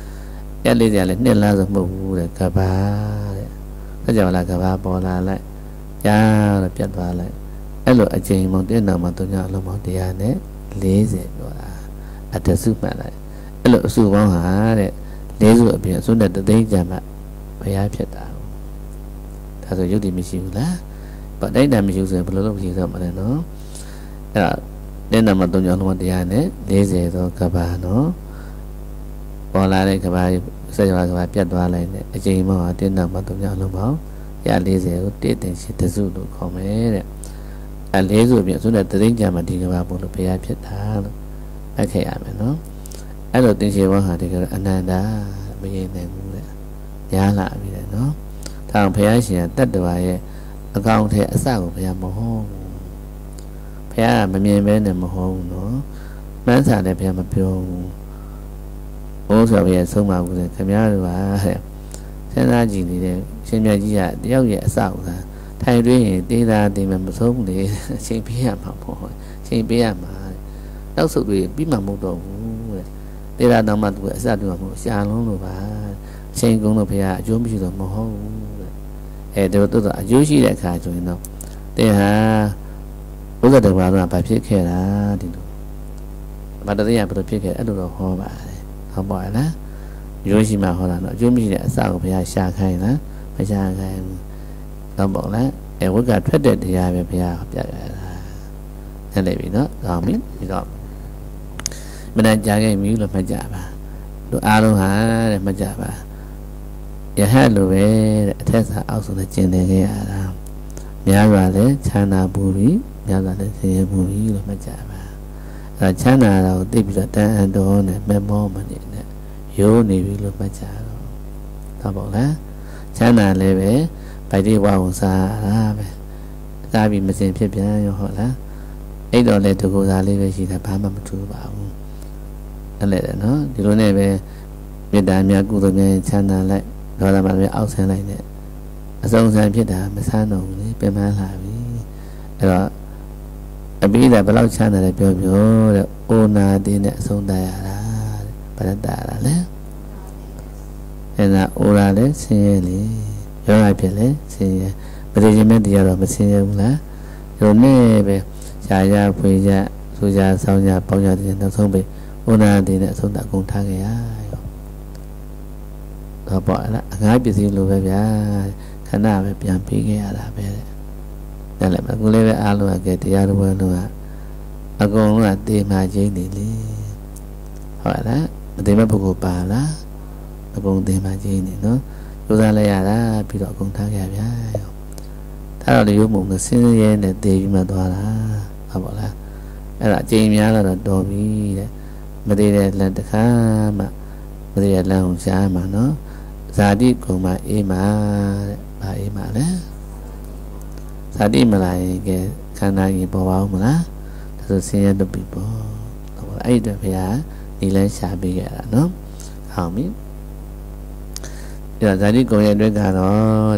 one hundred fortyလည်းနှစ်လားဆိုမဟုတ်ဘူးတဲ့ကဘာတဲ့ဆက်ကြပါလားကဘာပေါ်လာလိုက်ရတော့ပြတ်သွားလိုက်အဲ့လိုအချိန်ပေါင်းတဲ့နောက်မှာသုံးညအလုံးပေါင်းone hundred fortyပြောတာအတစုမှတ်လိုက်အဲ့လိုအစုပေါင်းဟာတဲ့လေးစုအပြင်အစုနဲ့တသိန်းကြံမှဘုရားဖြစ်တာဒါဆိုယုတ်တိမရှိဘူးလားဗတ်တိုက်တာမရှိဘူးဆိုရင်ဘယ်လိုလုပ်ကြည့်တော့မလဲနော်အဲ့ဒါတဲ့နောက်မှာသုံးညအလုံးပေါင်းone hundred fortyသောကဘာနော်ပေါ်လာတဲ့ကဘာဆက်ကြပါကဘာပြတ်သွားလိုက်တဲ့အချိန်ပေါင်းဟာတဲ့နောက်မှာသုံးညအလုံးပေါင်းone hundred fortyကိုတစ်သိန်းရှိတစုလို့ခေါ်မယ်တဲ့အဲလေးစုပြင်ဆိုတဲ့တသိန်းကြမှာဒီကဘာပို့လို့ဘုရားဖြစ်တာလို့အခဲ့ရမယ်နော်အဲ့လိုသင်္ချေဘောဟာဒီကအနန္တမရင်းနိုင်ဘူးတဲ့ညားလာပြီလေနော်ဒါအောင်ဘုရားရှင်ကတတ္တဝါရဲ့အကောင်ထဲအစကိုဘုရားမဟုတ်ဘူးဘုရားကမမြင်ဘဲနဲ့မဟုတ်ဘူးနော်မှန်းစာလည်းဘုရားမပြောဘူးဘိုးဆိုဘုရားဆုံးပါဘူးလေခင်ဗျားတို့ပါတဲ့စဉ်းစားကြည့်နေတဲ့ရှင်မြတ်ကြီးကတယောက်ရဲ့အစကိုသာထိုင်တွင်းရင်တေးတာတေးမှမဆုံးဘူးလေအချိန်ပေးရမှာပေါ့အချိန်ပေးရမှာနောက်ဆုတ်ပြီးပြီးမှမဟုတ်တော့ဘူးတဲ့တေးတာတော့မှသူကအစတူမှာမဟုတ်ရှာလုံးလို့ပါအချိန်ကုန်လို့ဘုရားအကျိုးမရှိတော့မဟုတ်ဘူးတဲ့အဲဒါတို့တော့အကျိုးရှိတဲ့အခါဆိုရင်တော့တေးဟာဘုရားတော်ဘာလို့ဘာဖြစ်ခဲ့တာဒီလိုဘာတည်းရဘယ်လိုဖြစ်ခဲ့အဲ့လိုတော့ဟောပါတယ်ဟုတ်ပါလားရိုးရှိမှဟောတာတော့အကျိုးမရှိတဲ့အစကိုဘုရားရှာခိုင်းလားမရှာခိုင်းဘူးတော့ပေါ့လားအဲဝိကထွက်တဲ့တရားပဲဘုရားပြရတာအဲ့လေပြီနော်ကောင်းပြီပြီးတော့မနကြခဲ့ပြီလို့မှတ်ကြပါတို့အားလုံးဟာတဲ့မှတ်ကြပါယဟန်လိုပဲတဲ့အထက်စာအောက်ဆုံးနဲ့ကျင်နေခဲ့ရတာများစွာလည်းချမ်းသာပူပြီးများစွာလည်းဆင်းရဲပူပြီးလို့မှတ်ကြပါအဲချမ်းသာတာကိုသိပြီးတော့တန်အံတော်နဲ့မမောမနေနဲ့ရိုးနေပြီလို့မှတ်ကြတော့တော့ပေါ့လားချမ်းသာလည်းပဲဗိုက်လေးဝါကိုစားတာပဲစားပြီးမစင်ဖြစ်ပြန်ရောဟုတ်လားအဲ့တော့လေတကူစားလေးပဲရှိတာဘာမှမထူပါဘူးအဲ့လေနော်ဒီလိုနဲ့ပဲမေတ္တာများကုသိုလ်များချမ်းသာလိုက်ဒေါသမှလည်းအောက်ဆင်းလိုက်နဲ့အဆုံးစံဖြစ်တာမဆန်းတော့ဘူးလေပြန်မှန်းလာပြီအဲ့တော့အပိဓာဘယ်လောက်ချမ်းသာတယ်ပြောပြောတဲ့အိုနာတင်းနဲ့အဆုံးတရတာဗရတ္တာလဲအဲ့ဒါအိုရာလဲဆင်းရဲလေရောရဖြစ်လေဆင်းရဲပရိသေမဲ့တရားတော့မဆင်းရဲဘူးလားဒီလိုနဲ့ပဲရှားရဖွေကြစူကြဆောင်းကြပေါင်းကြတဲ့နောက်ဆုံးပဲအိုနာတင်းနဲ့အဆုံးတအကုန်ထားခဲ့ရရောတော့ပေါ့လားအငှားပစ္စည်းလိုပဲဗျာခဏပဲပြန်ပေးခဲ့ရတာပဲတဲ့လည်းအခုလေးပဲအားလုံးကတရားတော်လုံးကအကုန်လုံးကတေမာချင်းနေလေဟုတ်လားအတေမပုဂ္ဂိုလ်ပါလားအကုန်တေမာချင်းနေနော်ကြိုးစားလိုက်ရတာပြီးတော့အကုန်ထားခဲ့ဗျာရောဒါတော့လေရုပ်မုံနဲ့ဆင်းရဲနဲ့တေပြီးမှသွားတာဟုတ်ပါလားအဲ့ဒါအကျဉ်းများတော့တော်ပြီတဲ့မသေးတဲ့လက်တစ်ခါမှမသေးတဲ့လမ်းကိုရှားမှာနော်ဇာတိကုံမှာအေးမှာတဲ့ဘာအေးမှာလဲဇာတိမလာရင်ကဲခန္ဓာကြီးပေါ်ပါဦးမလားဒါဆိုဆင်းရဲတော့ပြီပေါ့ဟုတ်ပါလားအဲ့ဒီတော့ဘုရားဒီလဲရှားပေးခဲ့တာနော်ဟောင်းပြီအဲ့ဒါဇာတိကုံရဲ့အတွက်ကတော့တဲ့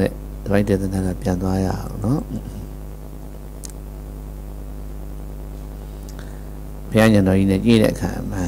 ပိုက်တဲ့တဲ့ကပြန်သွားရအောင်နော်ဘုရားညံတော်ကြီးနဲ့ကြည့်တဲ့အခါမှာ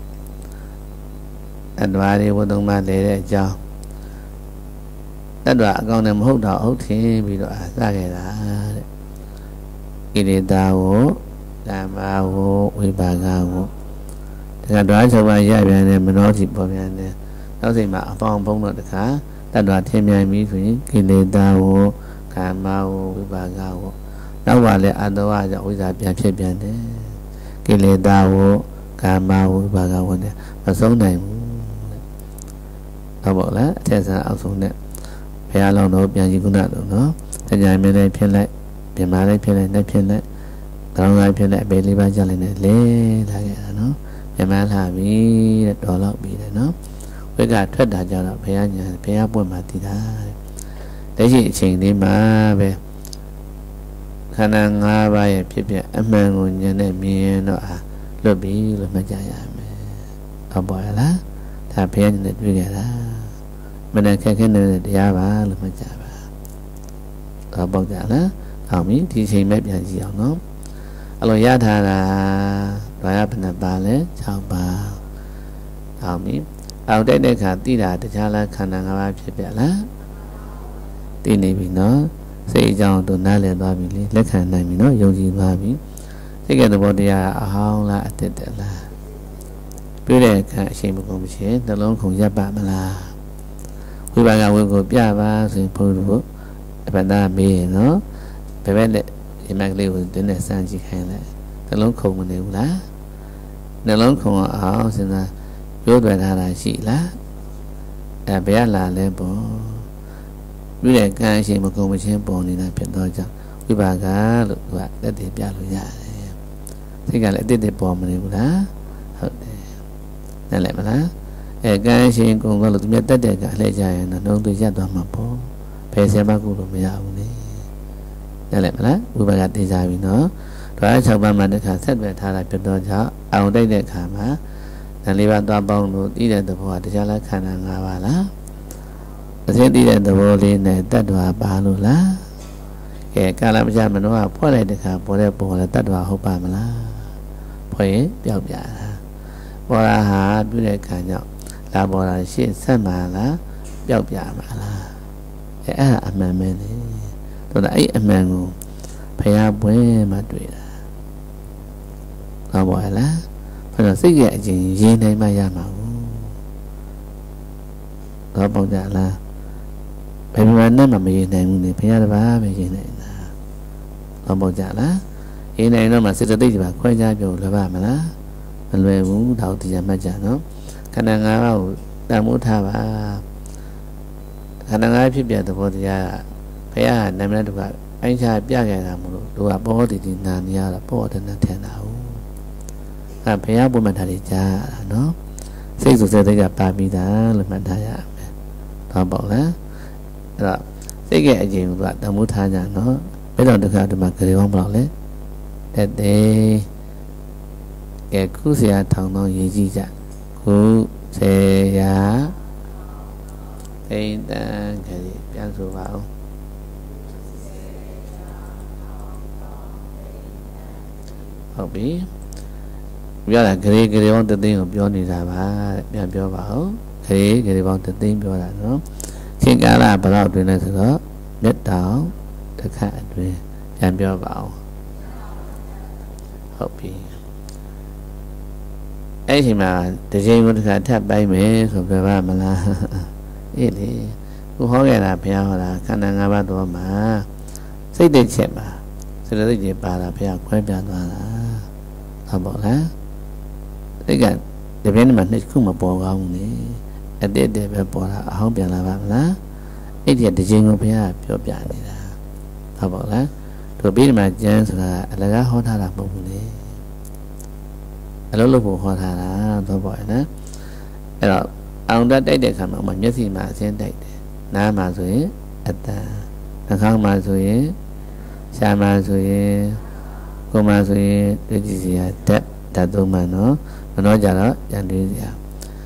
တတ္တဝါတွေဘုသုံးပါးလဲတဲ့အကြောင်းတတ္တဝါအကောင်နဲ့မဟုတ်တော့ဟုတ်ထင်ပြီးတော့စခဲ့တာတဲ့ဣရိတာဝဓမ္မာဝဝိပါကဝတခါတော့၆ပါးရပြန်တယ်မနောတိပေါ်ပြန်တယ်နောက်စိတ်မှာအပေါင်းဖုံးတော့တခါတတ္တဝါထင်မြင်ပြီးဆိုရင်ကိလေသာဝကာမဝဝိပါကဝနောက်ပါလဲအတ္တဝါကြောင့်ဝိဇ္ဇာပြန်ဖြစ်ပြန်တယ်ကိလေသာဝကာမဝဝိပါကဝနဲ့မဆုံးနိုင်ဘူးဟုတ်ပါလားအထက်ဆန်းအောက်ဆုံးနဲ့ဘုရားလောင်းတော့ပြန်ကြည့်ခုနတော့နော်အညာမင်းလေးဖြစ်လိုက်ပြင်မာလေးဖြစ်လိုက်နဲ့ဖြစ်လိုက်ကောင်းလိုက်ဖြစ်လိုက်အပေလေးပါးကြလိုက်နဲ့လဲလာခဲ့တာနော်ပြင်မာလာပြီတဲ့တော်တော့ပြီတဲ့နော်ဝိကထွက်တာကြတော့ဘုရားညာဘုရားပွင့်မှတည်တာတဲ့လက်ရှိအချိန်လေးမှာပဲခန္ဓာ၅ပါးရဲ့ဖြစ်ဖြစ်အမှန်ကိုဉာဏ်နဲ့မြင်ရင်တော့အာလွတ်ပြီလို့မှတ်ကြရမယ်ဟုတ်ပါလားဒါဘုရားဉာဏ်နဲ့တွေ့ကြတာမနက်ခက်ခက်နေတဲ့တရားပါလို့မှတ်ကြပါဟုတ်ပါကြလားဟောပြီဒီချိန်မဲ့ပြန်ကြည့်အောင်နော်အဲ့လိုရထားတာဘာရဘယ်နှပါလဲ၆ပါးဟောပြီအောက်တိုက်တဲ့ခါသိတာတရားလားခန္ဓာ၅ပါးဖြစ်ပြလားသိနေပြီနော်စိတ်အကြောင်းတို့နားလည်သွားပြီလေလက်ခံနိုင်ပြီနော်ယုံကြည်သွားပြီစိတ်ကသဘောတရားအဟောင်းလားအတ္တလားပြည့်တဲ့အခါအရှိန်မကုန်မချင်းနှလုံးခုန်ရပ်ပါမလားဝိပါကဝိကိုပြပါဆိုရင်ဘုရားအပန္နမေးရနော်ဘယ်ဘက်နဲ့ဒီမက်ကလေးကိုတင်းနဲ့စမ်းကြည့်ခိုင်းလိုက်နှလုံးခုန်မနေဘူးလားနှလုံးခုန်အောင်စဉ်းစားပြောတွေ့ထားတာရှိလားအဲဘယ်ကလာလဲပေါ့ပြည့်တဲ့ကံအရှိန်မကုန်မချင်းပေါ်နေတာဖြစ်တော့ကြောင့်ဝိပါကလို့သူကတက်တည်ပြလို့ရတယ်စိတ်ကလည်းအတိတ်တည်းပေါ်မနေဘူးလားဟုတ်တယ်နားလည်မလားအဲကံရှင်ကုန်တော့လို့သူမြတ်တက်တဲ့ကအလှည့်ကြရင်တော့နှုံးသွရက်သွားမှာပေါ့ဘယ်ဆယ်ပါးကုလို့မရဘူးလေနားလည်မလားဝိပါကသိကြပြီနော်ဒါ၆ပါးမှတစ်ခါဆက်သွယ်ထားတာဖြစ်တော့ကြောင့်အောင်တိုက်တဲ့အခါမှာဒါလေးပါးသွားပေါင်းလို့သိတဲ့သဘောကတရားလားခန္ဓာ၅ပါးလားအသိသိတဲ့သဘောလေးနဲ့တတ္တဝါပါလို့လားကဲကာလမကြမနောကဖွက်လိုက်တဲ့အခါပေါ်တဲ့ပေါ်လဲတတ္တဝါဟုတ်ပါမလားဖွက်ရင်ပျောက်ပြတာပေါ်တာဟာပြုတဲ့အခါကြောင့်လာပေါ်တာရှေ့ဆက်မှာလားပျောက်ပြမှာလားအဲအဲ့ဒါအမှန်ပဲလေတို့တော့အဲ့အမှန်ကိုဖျားပွဲမှာတွေ့တာဟုတ်ပါလားဘယ်တော့စိတ်ရဲ့အချင်းရေးနိုင်မှရမှာဘူးတော့ပေါ့ကြလားဘယ်မှာနဲ့မှမရေးနိုင်ဘူးလေဖျားတစ်ပါးပဲရေးနိုင်တာတော့ပေါ့ကြလားရေးနိုင်တော့မှစေတသိက်တွေပါခွဲခြားပြောလွယ်ပါမလားမလွယ်ဘူးတော့ဒီရမှတ်ကြနော်ခန္ဓာ၅ပါးကိုတန်ဖိုးထားပါခန္ဓာ၅ပါးဖြစ်ပြတဲ့ဘောတရားဘုရားနာမည်တို့ကအင်းချပြခဲ့တာမလို့တို့ကဘောတိတိနာနေရတာဘောတနာထင်တာဟုတ်အဲဘုရားပုံမှန်ထားနေကြတာနော်စိတ်ဆိုစိတ်တွေကပါပြီးသားလို့မှတ်ထားရမယ်တော့ပေါ့လားအဲ့တော့စိတ်ရဲ့အကျဉ်းကတန်ဖိုးထားကြနော်ဘယ်တော့တခါဒီမှာကြရောမလို့လဲတဲ့တဲ့ကဲခုစရာထောင်တော့ရေးကြည့်ကြခုစေရာအိမ်တန်ခရီးပြန်ဆိုပါဦးဟုတ်ပြီပြောတာဂရေဂရေပေါင်းတသိန်းကိုပြောနေတာပါတဲ့ပြန်ပြောပါဦးဂရေဂရေပေါင်းတသိန်းပြောတာနော်ချိန်ကာလဘယ်တော့အတွင်းလဲဆိုတော့လက်တောင်တစ်ခါအတွင်းပြန်ပြောပါဦးဟုတ်ပြီအဲ့ဒီမှာတစ်ချိန်ကိုတစ်ခါထပ်ပိုင်းမယ်ဆိုပြပါမလားအေးလေခုဟောခဲ့တာဘုရားဟောတာခန္ဓာ၅ပါးတော့မှာစိတ်တဲ့ချက်မှာစိတ်တဲ့ချက်ပါတာဘုရားခွဲပြသွားတာဟုတ်ပါလားစိတ်ကဒီဘက်မှာနှစ်ခုမပေါ်ကောင်းဘူးလေအတိတ်တည်းပဲပေါ်တာအဟောင်းပြန်လာပါမလားအဲ့ဒီတစ်ချိန်ကိုဘုရားပြောပြနေတာဟုတ်ပါလားတို့ပြီးဒီမှာကျမ်းဆိုတာအလကားဟောထားတာမဟုတ်ဘူးလေအလုံးလုံးကိုဟောထားတာတော့ပေါ့နော်အဲ့တော့အောင်တက်တိုက်တဲ့ခါမှာမျက်စိမှာအစင်းတိုက်တယ်နားမှာဆိုရင်အတန်နှာခေါင်းမှာဆိုရင်ရှားမှာဆိုရင်ကိုယ်မှာဆိုရင်တွေ့ကြည့်စရာဓာတ်ဓာတ်သုံးမှနော်မနှောကြတော့ရန်တွေးစရာ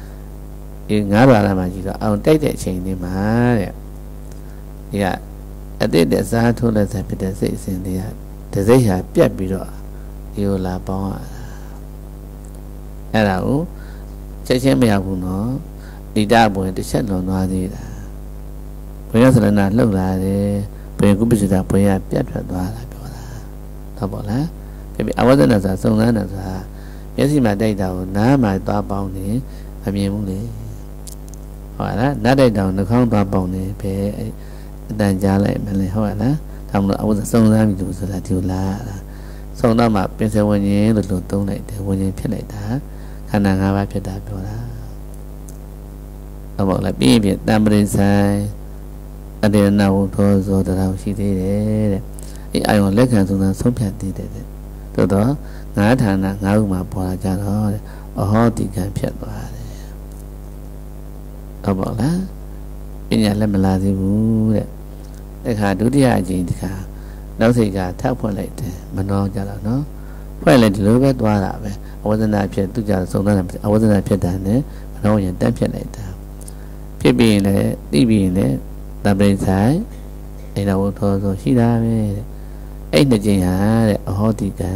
ဒီငါးပါးလာမှကြည့်တော့အောင်တိုက်တဲ့အချိန်လေးမှာတဲ့ဒီကအတိတ်တဲ့စားထိုးလက်ဆက်ဖြစ်တဲ့စိတ်အစဉ်တွေကတစိတ်ဟာပြတ်ပြီးတော့ဒီလိုလာပေါင်းရတာအဲ့ဒါကိုချက်ချင်းမရဘူးနော်ဒီတာပွင့်တစ်ချက်လွန်သွားသေးတာဘုရားဆရဏလှုပ်လာတယ်ဘယ်ကုပ္ပစိတာဘုရားပြတ်ထွက်သွားတာပြောတာဟုတ်ပါလားပြပြအဝဇ္ဇနာဆိုတာစုံစမ်းတာဆိုတာမျက်စိမှာတိုက်တာကိုနားမှာသွားပေါင်းနေမမြင်ဘူးလေဟုတ်လားနားတိုက်တာကိုနှာခေါင်းသွားပေါင်းနေပဲအတန်ကြားလိုက်မလဲဟုတ်လားဒါမှမဟုတ်အဝဇ္ဇစုံစမ်းပြီလို့ဆိုတာဒီလိုလားစုံတော့မှပင်စဝဉ္ဉ္လို့လို့သုံးလိုက်တယ်ဝဉ္ဉ္ဖြစ်လိုက်တာခန္ဓာ၅ပါးဖြစ်တာပြောတာဟုတ်ပါလားပြီးရင်တံပရိဆိုင်အတေနာဝသောဇောတရားရှိသေးတယ်တဲ့အဲအာယုံလက်ခံစုံစမ်းဆုံးဖြတ်သေးတယ်တဲ့သို့တော့ငါးဌာနငါးခုမှာပေါ်လာကြတော့တဲ့အဟောတိကံဖြစ်သွားတယ်ဟုတ်ပါလားပညာလက်မလာသေးဘူးတဲ့တခါဒုတိယအကြိမ်တခါနောက်စိတ်ကထပ်ဖွင့်လိုက်တယ်မနှောကြတော့နော်ဖွင့်လိုက်ဒီလိုပဲသွားတာပဲအဝဇ္ဇနာဖြစ်သူကြစုံစမ်းတယ်အဝဇ္ဇနာဖြစ်တာနဲ့မနှောရင်တက်ဖြစ်လိုက်တာဖြစ်ပြီးရင်လည်းသိပြီးရင်လည်းတပ္ပိဆိုင်အဲ့တော့သောသောရှိတာပဲတဲ့အဲ့နှစ်ကြိမ်ဟာတဲ့အဟောတိကံ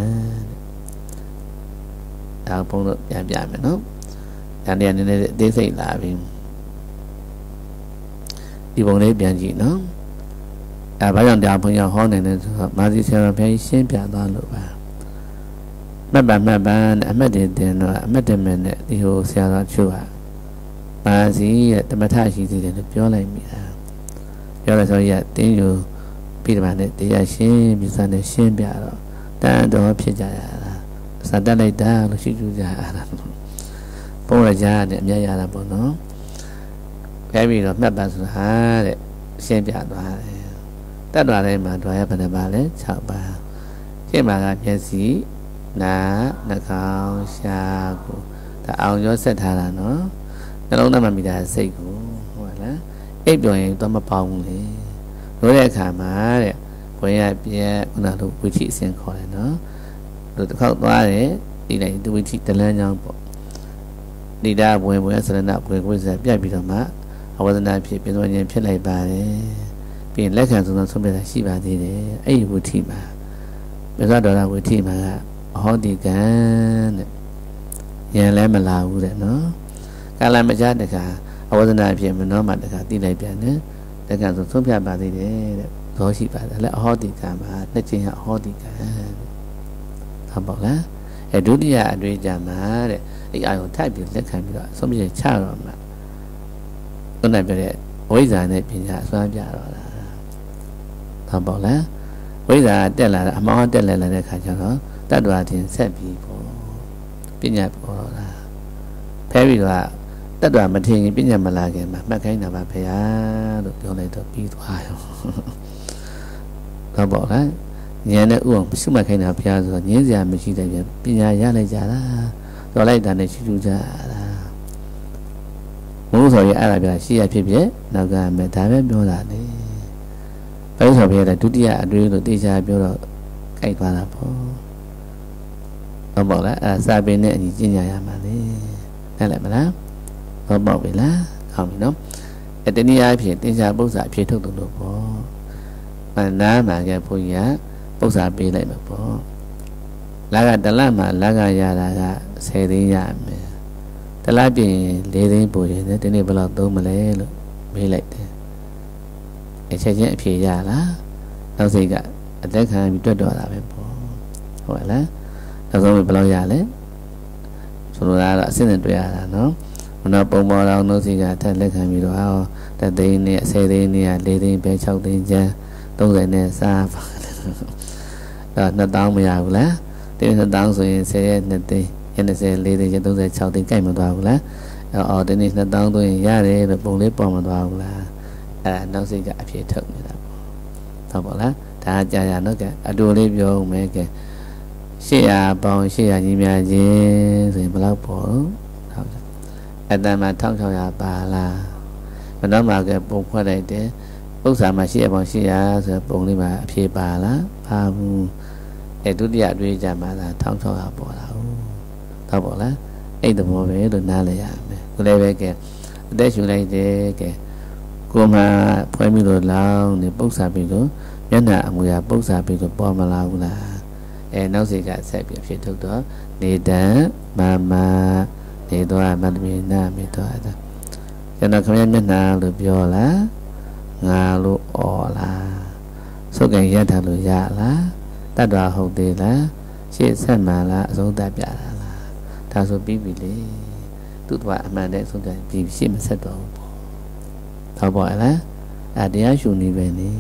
ဒါဘုန်းတို့ပြန်ပြမယ်နော်ဒါနေရာနည်းနည်းအသေးစိတ်လာပြီဒီပုံလေးပြန်ကြည့်နော်အဲဘာကြောင့်တရားဘုန်းကြီးဟောနေလဲဆိုတော့မာသီဆရာတော်ဘုရားရှင်းပြသွားလို့ပါမှတ်ပါမှတ်ပါအမှတ်တင်တင်တော့အမှတ်တမဲ့နဲ့ဒီဟိုဆရာတော်ချုပ်ဟာမာသီရဲ့တမထရှိသေးတယ်လို့ပြောလိုက်မိတာပြောလိုက်ဆိုရတင်းယူပြီးတော့လည်းတရားရှင်းပြီးစတဲ့ရှင်းပြတော့တန်တော်ဖြစ်ကြရတာစတတ်လိုက်တာလို့ရှိကြကြရတာပုံရကြတဲ့အမြတ်ရတာပေါ့နော်ခဲပြီးတော့မှတ်ပါဆိုတာတဲ့ရှင်းပြသွားတယ်တတ်တော်တိုင်းမှာဓွာရဘယ်နှပါလဲ၆ပါးရှင်းပါကမျက်စိနားနှာခေါင်းရှားကိုဒါအောင်ရောဆက်ထားတာနော်နှလုံးသားမှာမိတာစိတ်ကိုဟုတ်လားအိပ်ပြောရင်တော့မပေါင်းဘူးလေလို့တဲ့အခါမှာတဲ့ဘွင်ရပြက်ခုနလိုဝိချိအစဉ်ခေါ်တယ်နော်လို့တစ်ခေါက်သွားတယ်ဒီလိုက်သူဝိချိတလန်းချောင်းပေါ့ဒီတာဘွင်ဘွင်ဆရဏဘွင်ကိုစပြတ်ပြီးတော့မှအဝဇ္ဇနာဖြစ်ပြင်သွားခြင်းဖြစ်လိုက်ပါတယ်ပြီးရင်လက်ခံဆုံးဆုံးပြတာရှိပါသေးတယ်အဲ့ဒီဝိချိမှာမြတ်စွာဘုရားဝိချိမှာကအဟောတိကံတဲ့ဉာဏ်လည်းမလာဘူးတဲ့နော်ကာလမကြတခါအဝဇ္ဇနာဖြစ်မနှောမှတခါသိလိုက်ပြန်တယ်လက်ခံဆုံးဆုံးဖြတ်ပါသေးတယ်တဲ့သောရှိပါတယ်လဲအဟောတိကံမှာနှစ်ချင်းအဟောတိကံဟုတ်ပါလားအဲဒုတိယအတွေ့အကြုံမှာတဲ့အဲ့အာရုံထိုက်ပြီးလက်ခံပြီးတော့ဆုံးဖြတ်ချတော့မှာခုနပြောတဲ့ဝိဇ္ဇာနဲ့ပညာအစွမ်းပြတော့တာဟုတ်ပါလားဝိဇ္ဇာတက်လာတာအမောင်းတက်လာတဲ့ခါကျတော့တတ္တဝါတင်ဆက်ပြီးပေါ့ပညာပေါ်တော့တာဖဲပြီးတော့တတ္တဝါမထင်ရင်ပညာမလာခင်မှာမှတ်ခိုင်းတာပါဖေဟာလို့ပြောလိုက်တော့ပြီးသွားရောဟုတ်ပါလားဉာဏ်နဲ့ဥအောင်ရှုမှတ်ခိုင်းတာဖေဟာဆိုတော့ငင်းစရာမရှိတဲ့ပြန်ပညာရလိုက်ကြတာတော်လိုက်တာနဲ့ရှုရှုကြတာဘုရားဆိုရင်အဲ့ဒါပြရှိရဖြစ်ဖြစ်နောက်ကမဲ့ဒါပဲပြောတာလေဘယ်ဆိုပြရတဲ့ဒုတိယအတွေ့လို့တေချာပြောတော့ကြိုက်သွားတာပေါ့ဟုတ်ပါလားအဲ့စာပေနဲ့အညီကျင့်ကြရမှာလေနားလည်မလားဟုတ်ပါပြီလားဟောပြီနော်အတနည်းအားဖြင့်တေချာပု္ပ္ပစာအဖြစ်ထုတ်လို့ပေါ့အနားမှာကဘုရားပု္ပ္ပစာပေးလိုက်မှာပေါ့လာကတလမှာလာကရတာကဆယ်သိန်းရမယ်တလားပြင်လေးသိန်းပို့ရင်ဒီနေ့ဘယ်လောက်သုံးမလဲလို့မေးလိုက်တယ်အချက်ချင်းအဖြေရလားနောက်စိတ်ကအသက်ခံပြီးတွတ်တော်တာပဲပေါ့ဟုတ်လားနောက်ဆုံးဘယ်လောက်ရလဲဆိုလိုတာကတော့အစစ်နဲ့တွေ့ရတာနော်မနောပုံပေါ်တော်နှုတ်စိတ်ကထက်လက်ခံပြီးတော့ဟောတသိန်းနဲ့ဆယ်သိန်းနဲ့လေးသိန်းပဲ၆သိန်းကျန်းသုံးဆယ်နဲ့စားပါတော့နှစ်တောင်းမရဘူးလားတင်းနှစ်တောင်းဆိုရင်ဆယ်ရဲ့နှစ်သိန်းရနေစေလေးသိန်းသုံးဆယ်၆သိန်းကြိုက်မသွားဘူးလားအော်ဒီနေ့နှစ်တောင်းဆိုရင်ရတယ်လို့ပုံလေးပေါ်မသွားဘူးလားအဲနောက်စိတ်ကအဖြစ်ထုတ်နေတာပေါ့ဟုတ်ပါလားဒါကြာကြာတော့ကအတူလေးပြောဦးမယ်ကဲရှေ့ရပေါင်းရှေ့ရညီများချင်းဆိုရင်ဘယ်လောက်ပေါ့ဟုတ်လားအတန်မှာ၁၆၀၀ပါလားမတော့မှာကပုံခွက်လိုက်တယ်ဥစ္စာမှာရှေ့ရပေါင်းရှေ့ရဆိုပုံလေးမှာအဖြစ်ပါလားပါဘူးအဲဒုတိယအတွေ့အကြုံမှာ၁၆၀၀ပေါ်လာဟုတ်ဟုတ်ပါလားအဲ့တဘောပဲလို့နားလည်ရမယ်ကိုလည်းပဲကဲအသက်ရှူလိုက်တယ်ကဲကိုမှဖွဲပြီးတော့လောင်းနေပု္ပ္ပစာပြီးတော့မျက်နှာအမူအရာပု္ပ္ပစာပြီးတော့ပေါ်မလာဘူးလားအဲနောက်စိတ်ကဆက်ပြီးဖြစ်ထုတ်တော့နေတံမမနေတော့မတ္တမေနာမေတော့အဲ့ကျွန်တော်ခင်ဗျမျက်နှာလို့ပြောလားငါလို့អော်လားစုတ်ကင်ရထားလို့ရလားတတ္တဝဟုတ်သေးလားရှေ့ဆက်မှလားအဆုံးသတ်ပြတာလားဒါဆိုပြီးပြီလေသူ့တော်အမှန်တဲ့အဆုံးသတ်ပြီးရှေ့မဆက်တော့ဘူးပေါ့တော့ပေါ့လားအဲတရားရှုနေပဲနေ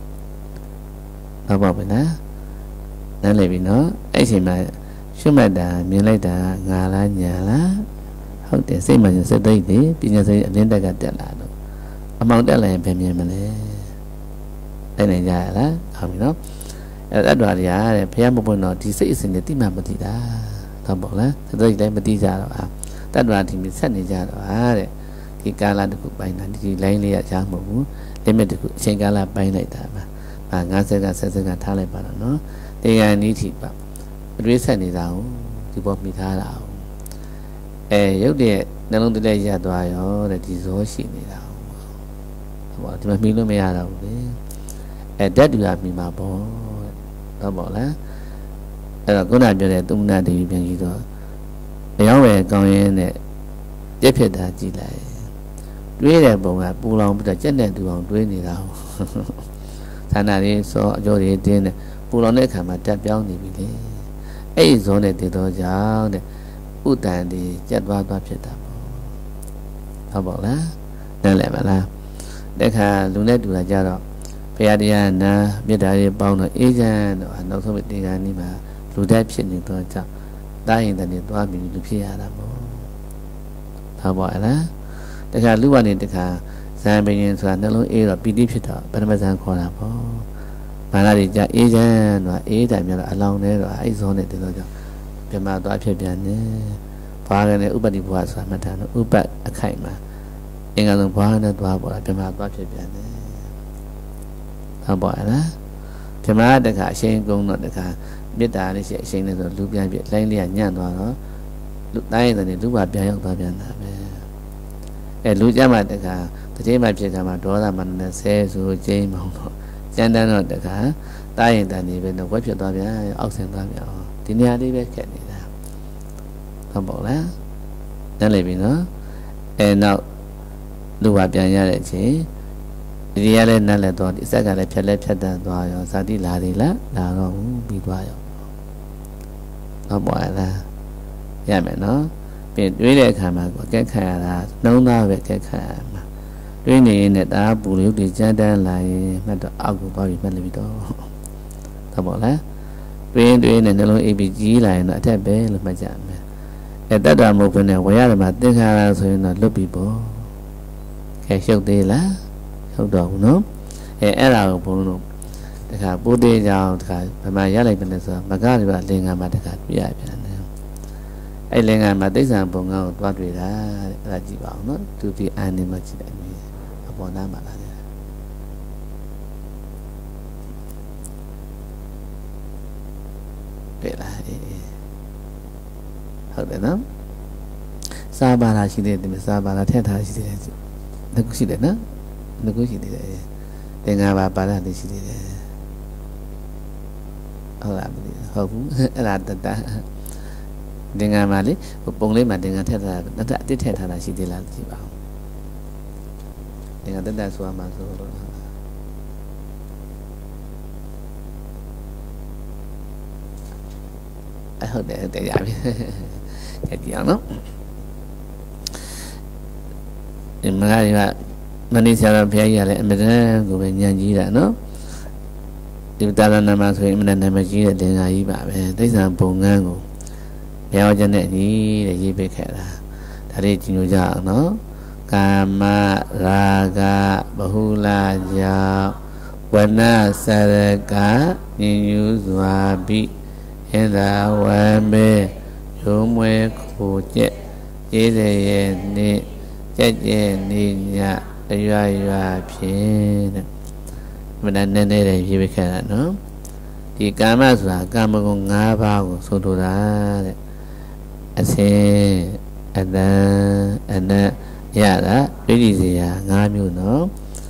တော့ပေါ့ပဲလားနားလည်ပြီနော်အဲ့ချိန်မှာရှုမှတ်တာမြင်လိုက်တာငါလားညာလားဟုတ်တယ်စိတ်မှစိတ်သိတယ်ပညာစိတ်အလင်းတက်ကတက်လာတော့အမောင်တက်လာရင်ဘယ်မြင်မလဲအဲ့နိုင်ကြရလားဟုတ်ပြီနော်အဲ့တ attva တွေကတဲ့ဘုရားမပွင့်တော့ဒီစိတ်အစဉ်တွေတိမှမသိတာတော့ပေါ့လားစိတ်သိလည်းမသိကြတော့အာတ attva ဒီမြဆက်နေကြတော့ဟာတဲ့ဒီကာလတစ်ခုပိုင်းတာဒီ line လေးရချားမဟုတ်ဘူး limit တစ်ခုအချိန်ကာလပိုင်းလိုက်တာပါအာငါးဆက်ကဆက်ဆက်ကထားလိုက်ပါတော့နော်တရားနည်းထိပါအတွေးဆက်နေတာကိုဒီပေါ်မိထားတာအဲရုပ်တဲ့နှလုံးသွင်းရသွားရောတဲ့ဒီဇောရှိနေတာဟောဒီမှာမိလို့မရတော့ဘူးလေအဲဓာတ်တူတာမိမှာပေါ့တော့ပေါ့လားအဲ့တော့ခုနပြောတဲ့သုမနာဒေဝီပြန်ကြည့်တော့အယောင်းဝယ်ကောင်းရင်းနဲ့ပြက်ဖြစ်တာကြည့်လိုက်တွေးတဲ့ပုံကပူလောင်ပြီးတော့ကြက်နဲ့တူအောင်တွေးနေတာဟောဌာနလေးစောအကျော်တွေတင်းတယ်ပူလောင်တဲ့အခါမှာတက်ပြောင်းနေပြီလေအဲ့ဒီဇောနဲ့တည်တော့ကြောင့်တဲ့ဥတန်ဒီကြက်သွားသွားဖြစ်တာပေါ့ဟုတ်ပါလားနားလည်ပါလားတဲ့ခါလူနဲ့တူတာကြတော့ဘုရားတရားနာမေတ္တာရေးပေါင်းတော့အေးချမ်းတော့နောက်ဆုံးဒီကနေ့မှာလူတက်ဖြစ်နေတော့ကြောင့်တားရင်တည်းသွားပြီးလူဖြစ်ရတာပေါ့ဟုတ်ပါလားတဲ့ခါလူကနေတခါဇံပင်ဆိုတာနှလုံးအေးတော့ပီတိဖြစ်တော့ပရမဇံခေါ်တာပေါ့ဘာလာတွေကြအေးချမ်းတော့အေးတယ်မြတ်တော့အလောင်းနေတော့အဲ့ဇောနဲ့တည်တော့ကြောင့်ပြမသွားဖြစ်ပြန်နေဘာကလည်းဥပတိဘဝဆိုတာမှတ်တာနော်ဥပတ်အခိုက်မှာအင်္ဂါဆုံးဘာနဲ့သွားပေါ်တာပြမသွားဖြစ်ပြန်နေဟုတ်ပါလားပြမတခါအရှိန်ကုန်းတော့တခါမေတ္တာလေးရှိအရှိန်နဲ့ဆိုလူပြန်ပြလိုင်းလေးကညံ့သွားတော့လူတိုင်းတဲ့လူပါပြန်ရောက်သွားပြန်တာပဲအဲလူကြမှာတခါတတိယမှဖြစ်ကမှာဒေါသမနနဲ့ဆဲဆိုကျင်းမောင်းတော့ကျန်တန်းတော့တခါတားရင်တန်နေပဲတော့ဝက်ဖြစ်သွားပြန်အောက်ဆင်းသွားပြန်ဒီနေရာလေးပဲခက်နေတာဟုတ်ပါလားနားလည်ပြီနော်အဲနောက်လူပါပြန်ရတဲ့အချိန်ဒီရလည်းနားလည်တော့ဒီအဆက်ကလည်းဖြက်လဲဖြက်တန်သွားရောဇာတိလာသေးလားလာတော့ဘူးပြီးသွားရောဟုတ်ပါလားရမယ်နော်ပြင်တွေးတဲ့အခါမှာကက်ခတ်ရတာနှုံးသားပဲကက်ခတ်ရမှာတွေးနေရင်လည်းဒါပူရုပ်တွေကြမ်းတမ်းလာရင်မှတ်တော့အောက်ကိုသွားပြီးမှတ်လိမ့်တော့ဟုတ်ပါလားတွင်းတွင်းနဲ့နှလုံးအိပ်ပြီးကြီးလာရင်တော့အထက်ပဲလို့မှတ်ကြမယ်အဲတတ္တမဟုတ်ဘဲနဲ့ဝရဓမ္မသင်္ခါရဆိုရင်တော့လွတ်ပြီပေါ့ခဲရှုပ်သေးလားရှုပ်တော့ဘူးနော်အဲအဲ့ဒါကိုဘုန်းတို့တခါပိုးသေးကြောင်တခါဗမာရလိုက်တယ်ဆိုတော့မကတွေပါလင်္ကာမှာတခါပြရပြန်တယ်အဲ့လင်္ကာမှာတိစ္ဆာပုံကောင်းကိုတွားတွေ့တာတဲ့အဲ့ဒါကြည့်ပါအောင်နော်သူဒီအာနေမှာကြည့်တယ်အပေါ်နားမှာလာတယ်တဲ့လားအေးဟုတ်တယ်နော်စာပါလာရှိတယ်ဒီစာပါလာထည့်ထားရှိတယ်ငါကုရှိတယ်နော်ငါကုရှိတယ်တင်္ဂါပါပါလာနေရှိတယ်ဟုတ်လားမသိဘူးဟုတ်ဘူးအဲ့ဒါတတတင်္ဂါမှာလေပုံလေးမှာတင်္ဂါထည့်ထားတာတတအတစ်ထည့်ထားတာရှိသေးလားကြည့်ပါဦးတင်္ဂါတတဆိုမှဆိုလို့အဲ့ဟုတ်တယ်တဲ့ရပြီအဲ့ဒီအောင်နော်ဒီမဂ္ဂရီကမဏိဆရာတော်ဘုရားကြီးကလည်းအမြဲတမ်းကိုပဲညံကြီးတာနော်ဒီတာရဏမဆိုရင်အမြဲတမ်းနာမကြီးတဲ့တင်္ဂါကြီးပါပဲသိစ္စာပုံငန်းကိုဘုရားကျမ်းနဲ့ညီတဲ့ရေးပေးခဲ့တာဒါလေးကြည့်လို့ကြအောင်နော်ကာမရာဂဘဟုလာကြောင့်ဝနစရကညင်ယူစွာပြီးဣန္ဒဝမေရုံးမွဲခိုကျက်ရေးရရဲ့နေ့ကြက်ကျဲနေညအရွာရွာဖြင့်တဲ့မနနဲ့နဲ့ရေးပေးခဲ့တာနော်ဒီကာမဆိုတာကာမဂုဏ်၅ပါးကိုဆိုလိုတာတဲ့အစင်းအတန်အနတ်ရတာဒိဋ္ဌိစရာ၅မျိုးနော်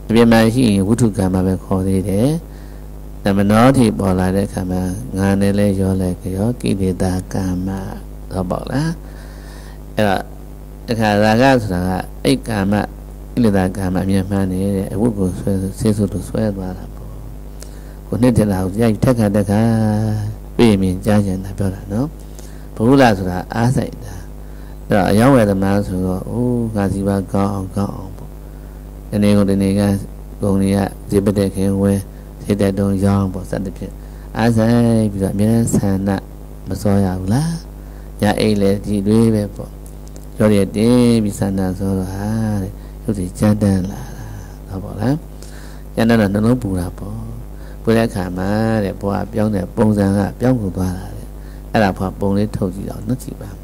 ပြင်မှာရှိရင်ဝိထုကံမှာပဲခေါ်သေးတယ်ဓမ္မနောတိပေါ်လာတဲ့ခါမှာငါနဲ့လဲရောလဲကြောကိလေသာကံမတော့ပေါ့လားအဲ့တော့အခါရာဂဆိုတာကအိတ်ကံမကိလေသာကံမအမြဲမှန်းနေတဲ့အဝတ်ကိုဆွဲဆေးဆုပ်လို့ဆွဲသွားတာပေါ့ကိုနှစ်တလာကိုရိုက်ထက်ခါတက်ခါပြေးမြင်ကြားကျင်တာပြောတာနော်ဘုရားဆိုတာအားစိတ်တာအဲ့တော့အယောင်းဝယ်သမားဆိုတော့အိုးငါစီပါကောင်းအောင်ကောင်းအောင်ပေါ့ဒီနေ့ကိုဒီနေ့ကဂုံတွေကဇေပတဲ့ခင်ဝဲစိတ်တဲ့တုံးရောင်းပေါ့စသဖြင့်အားဆိုင်ပြီးတော့အမြဲတမ်းဆန္ဒမစောရဘူးလားညာအိတ်လေဒီတွေးပဲပေါ့ရောရတင်းပြီးဆန္ဒစောတော့ဟာတဲ့ရုပ်တွေကြမ်းတမ်းလာတာတော့ပေါ့လားကြမ်းတမ်းတော့နှလုံးပူတာပေါ့ပူတဲ့အခါမှာတဲ့ဘွားပြောင်းတဲ့ပုံစံကပြောင်းကုန်သွားတာတဲ့အဲ့ဒါဘွားပုံလေးထုတ်ကြည့်တော့နှုတ်ကြည့်ပါ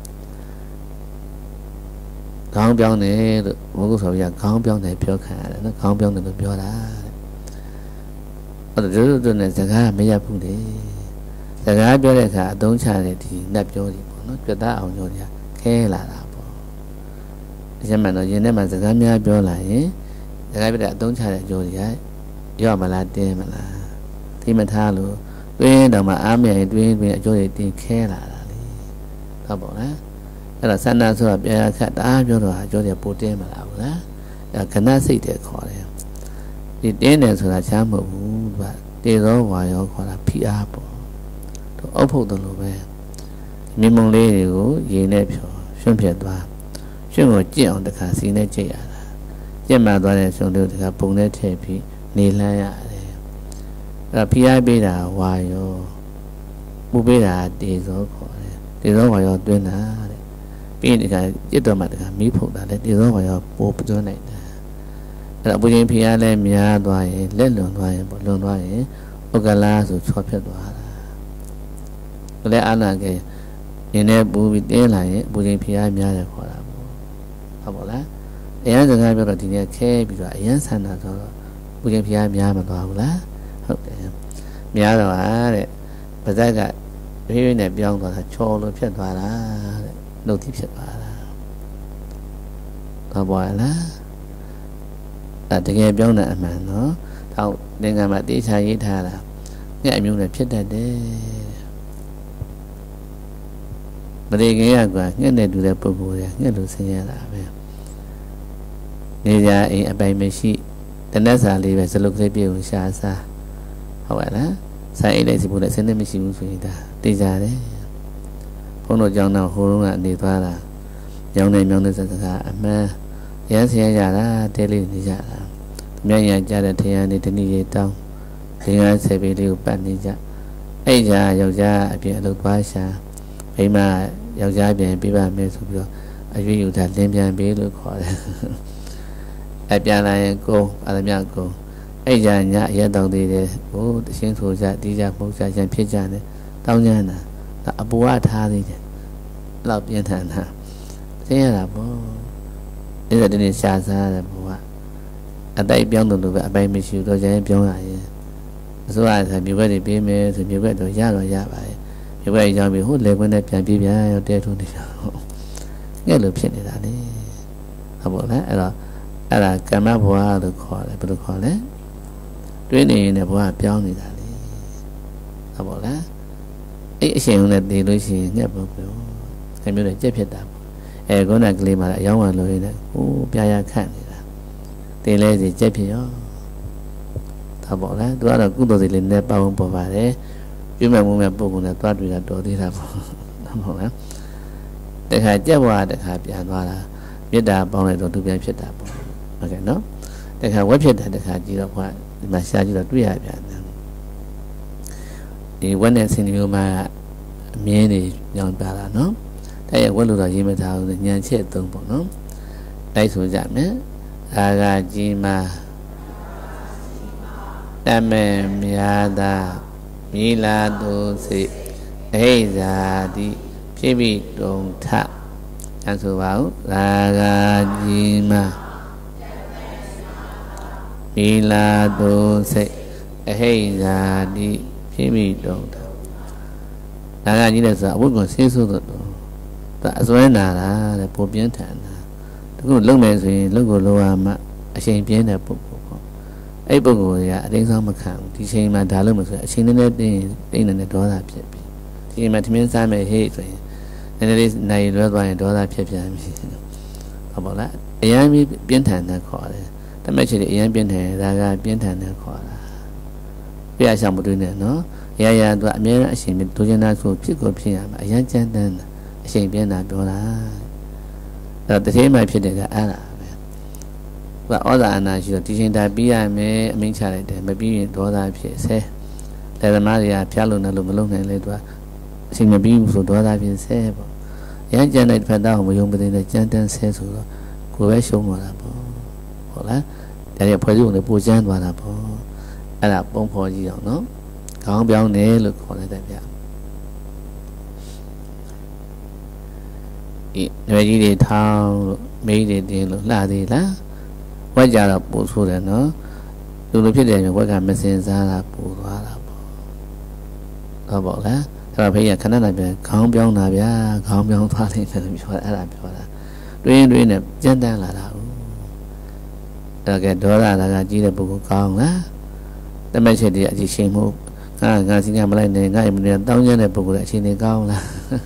ခေါင်းပြောင်းတယ်လို့ဘုရားဆိုပြခေါင်းပြောင်းတယ်ပြောခံရတယ်နော်ခေါင်းပြောင်းတယ်လို့ပြောတာတဲ့အဲ့ဒါတို့တို့နဲ့စကားမရဘူးလေစကားပြောတဲ့အခါအသုံးချတဲ့ဒီနတ်ပြောတွေပေါ့နော်ကြွတ်သားအောင်ပြောတယ်ခဲလာတာပေါ့အရင်မှတော့ယင်ထဲမှာစကားများပြောလာရင်စကားပြောတဲ့အသုံးချတဲ့အကျိုးတွေကရော့မလားတင်းမလားသိမထားလို့တွင်းတော့မှအားမရရင်တွင်းတွင်းအကျိုးတွေတင်းခဲလာတာလေဟုတ်ပေါ့လားအဲ့တော့ဆန္ဒဆိုတာပြရခတ်တအားပြောတော့အကျိုးတွေပိုတင်းမလားဘူးလားအဲ့ခဏစိတ်တဲ့ခေါ်တယ်ဒီတင်းတယ်ဆိုတာချမ်းမဟုတ်ဘူးသူကတေသောဝါရောခေါ်တာဖိအားပေါ့သူအုပ်ဖို့တယ်လို့ပဲမြေမုံလေးတွေကိုရေနဲ့ဖြောရွှွန့်ပြတ်သွားရွှွန့်ကိုကြင့်အောင်တခါစီနဲ့ကြိတ်ရတာကြင့်မှသွားတဲ့ရွှွန့်လေးကိုတခါပုံနဲ့ထည့်ပြီးနေလှမ်းရတယ်အဲ့ဖိအားပေးတာဝါရောပူပေးတာတေသောခေါ်တယ်တေသောဝါရောတွင်းတာတဲ့ပြီးရင်တခါကြစ်တော့မှတခါမီးဖုတ်တာလေတေသောဝါရောပိုးတွင်းနိုင်တယ်အဲ့တော့ပူချင်းဖိအားလည်းများသွားရင်လက်လွန်သွားရင်ပေါ့လွန်သွားရင်ဥက္ကလာဆိုချောဖြစ်သွားတာဘယ်လဲအာနာကေနင်းနဲ့ပူပြီးတင်းလာရင်ပူချင်းဖိအားများတယ်ခေါ်တာပေါ့ဟုတ်ပါလားအရန်စကားပြောတော့ဒီနေ့ခဲပြီးတော့အရန်ဆန္ဒဆိုတော့ပူချင်းဖိအားများမသွားဘူးလားဟုတ်တယ်များတော့ဟာတဲ့ပါဇက်ကဖြည်းဖြည်းနဲ့ပြောင်းသွားတာချော်လို့ဖြစ်သွားတာတဲ့နှုတ်တိဖြစ်သွားတာဟုတ်ပါလားအဲတကယ်ပြောင်းတဲ့အမှန်နော်တောက်သင်္ကန်းမှာတေချာရေးထားတာငှက်အမျိုးနဲ့ဖြစ်တတ်တယ်မရေခင်ရကငှက်နဲ့တူတဲ့ပုဂ္ဂိုလ်ရငှက်လိုဆင်းရတာပဲနေကြအိမ်အပိုင်မရှိတနက်စာလေးပဲစလုတ်ကလေးပြေကိုရှာစားဟုတ်ပါလားဆိုင်အိတ်လိုက်စီဖို့လည်းစနစ်မရှိဘူးဆိုရင်ဒါတေချာတယ်ဘုန်းတော်ကျောင်းတော့ဟိုတုန်းကနေသွားတာကျောင်းနေမြောင်းတဲ့စကားအမှန်ရမ်းဆင်းရတာတဲလေးနေကြတာမြန်ရကြတဲ့ထရန်နေတနည်းရတောင်းဒင်္ဂါဆယ်ပေလေးကိုပတ်နေကြအဲ့ကြယောက်ျားအပြင်အလုပ်သွားရှာမိမယောက်ျားပြန်ပြပါမယ်ဆိုပြီးတော့အရွေးယူတာလင်းပြန်ပေးလို့ခေါ်တယ်အပြန်လာရင်ကိုအာရမြကိုအဲ့ကြညရက်တောင်းသေးတယ်ဟိုတရှင်းဆိုကြတီးကြပုတ်ကြရန်ဖြစ်ကြတယ်တောင်းကြတာဒါအပူကထားသေးတယ်လောက်ပြင်းထန်တာသိရတာပေါ့အဲ့ဒါဒီနေ့ရှာစားတယ်ဘုရားအတိုက်ပြောင်းတယ်လို့ပဲအပိုင်မရှိဘူးတော့ကျရင်ပြောင်းရရင်အစိုးရကမြေခွက်တွေပေးမယ်ဆိုမြေခွက်တော့ရတော့ရပါတယ်မြေခွက်ကြောင်းပြီးဟိုလေခွင်းနဲ့ပြန်ပြေးပြန်ရောတဲထုံးနေကြတော့ငဲ့လို့ဖြစ်နေတာလေဟုတ်ပါလားအဲ့တော့အဲ့ဒါကမ္မဘဝလို့ခေါ်တယ်ဘယ်လိုခေါ်လဲတွင်းနေရင်လည်းဘဝပြောင်းနေတာလေဟုတ်ပါလားအဲ့အရှင်ုံနဲ့တည်လို့ရှိရင်ငှက်ပေါ့ပြောအဲမျိုးနဲ့ကြက်ဖြစ်တာပေါ့အဲခုနကလေးမှလည်းအယောင်းဝံလို့ရင်းနဲ့ဟိုးပြာရခန့်နေတာတင်လဲစီကြက်ဖြစ်ရောဒါပေါ့လားသူကတော့ကုသိုလ်တွေလည်းနဲ့ပေါင်းပေါ်ပါတယ်ပြည့်မဲ့မှုမဲ့ပုံပုံနဲ့သွားတွေ့တာတော်သေးတာပေါ့ဟုတ်ပါလားတခါကြက်ဘွားတခါပြန်သွားတာမေတ္တာပေါင်းလိုက်တော့သူပြန်ဖြစ်တာပေါ့ဟုတ်ကဲ့နော်တခါဝက်ဖြစ်တဲ့တခါကြည့်တော့ဘွားဒီမှာရှားကြည့်တော့တွေ့ရပြန်တယ်ဒီဝက်နဲ့ဆင်းမျိုးမှာအမြင်းတွေညောင်းပြတာနော်တဲ့ရဲ့ဝက်လို့တော့ရေးမထားဘူးညံချက်သုံးပေါ့နော်တိုက်ဆိုကြမယ်အာဂါကြီးမှာတမေမြာတာမိလာတုစိအဟိဇာတိဖြစ်ပြီးတုံထအဲဆိုပါဦးအာဂါကြီးမှာမိလာတုစိအဟိဇာတိဖြစ်ပြီးတုံထအာဂါကြီးလည်းဆိုအဝတ်ကိုဆေးဆိုးတော့ဒါအစွဲနာတာတဲ့ပုံပြင်းထန်တာတခုလုံမယ်ဆိုရင်လုံကိုလောရမှအချိန်ပြင်းတဲ့ပုဂ္ဂိုလ်ပေါ့အဲ့ပုဂ္ဂိုလ်ကအတင်းစားမခံဘူးဒီချိန်မှာဒါလို့မဆိုအချိန်နဲ့တင်းတင်းနေတဲ့ဒေါသဖြစ်ပြီဒီချိန်မှာထမင်းစားမယ်ဟေ့ဆိုရင်နည်းနည်းလေးနိုင်လွဲသွားရင်ဒေါသဖြစ်ပြန်ပြီဟုတ်ပါလားအရန်ပြီးပြင်းထန်တဲ့ခေါ်တယ်တမက်ချေအရန်ပြင်းထန်ဒါကပြင်းထန်တဲ့ခေါ်တာပြရဆောင်မတွေ့နဲ့နော်ရရသူအမြဲတမ်းအရှင်ဒုကျနာဆိုဖြစ်ကိုဖြစ်ရမှာအရန်ကြမ်းတမ်းတာအရှင်ပြင်းတာပြောတာအဲ့တော့တတိယမှဖြစ်တယ်ကအဲ့ဒါပဲသူကဩဇာအနာရှိတော့ဒီချိန်တာပြီးရမယ်အမိန့်ချလိုက်တယ်မပြီးရင်ဒေါသဖြစ်ဆဲလေသမားတွေကဖျားလို့နဲ့လို့မလုံနိုင်လေသူကအချိန်မပြီးဘူးဆိုဒေါသဖြစ်ဆဲပေါ့ရမ်းကြမ်းတဲ့ဖက်သားကိုမယုံမသိတဲ့ကြမ်းတမ်းဆဲဆိုတော့ကိုယ်ပဲရှုံးသွားတာပေါ့ဟုတ်လားဒါရဖွဲ့စုံနဲ့ပူကျန်းသွားတာပေါ့အဲ့ဒါပုံဖော်ကြည့်အောင်နော်ခေါင်းပြောင်းတယ်လို့ခေါ်လိုက်တယ်ဗျဒီရွယ်ကြီးတွေထောင်းလို့မိန်းတွေတင်းလို့လှသေးလားဝက်ကြတော့ပူဆိုးတယ်နော်လူလိုဖြစ်တယ်မျိုးဝက်ကမစင်စားတာပူသွားတာပေါ့ဟုတ်ပါလားအဲ့တော့ဖေးရခဏနဲ့ပြန်ခေါင်းပြောင်းတာဗျာခေါင်းပြောင်းသွားလိမ့်မယ်လို့ပြောတာအဲ့ဒါပြောတာတွင်းတွင်းနဲ့ကြမ်းတမ်းလာတာဟုတ်အဲ့ကဲဒေါသလာကကြီးတဲ့ပုဂ္ဂိုလ်ကောင်းလားတမက်ချက်တည်းအကြည့်ရှိမှုငါငါစီကမလိုက်နဲ့ငါအမနေတောင်းကျတဲ့ပုဂ္ဂိုလ်အချိန်လေးကောင်းလား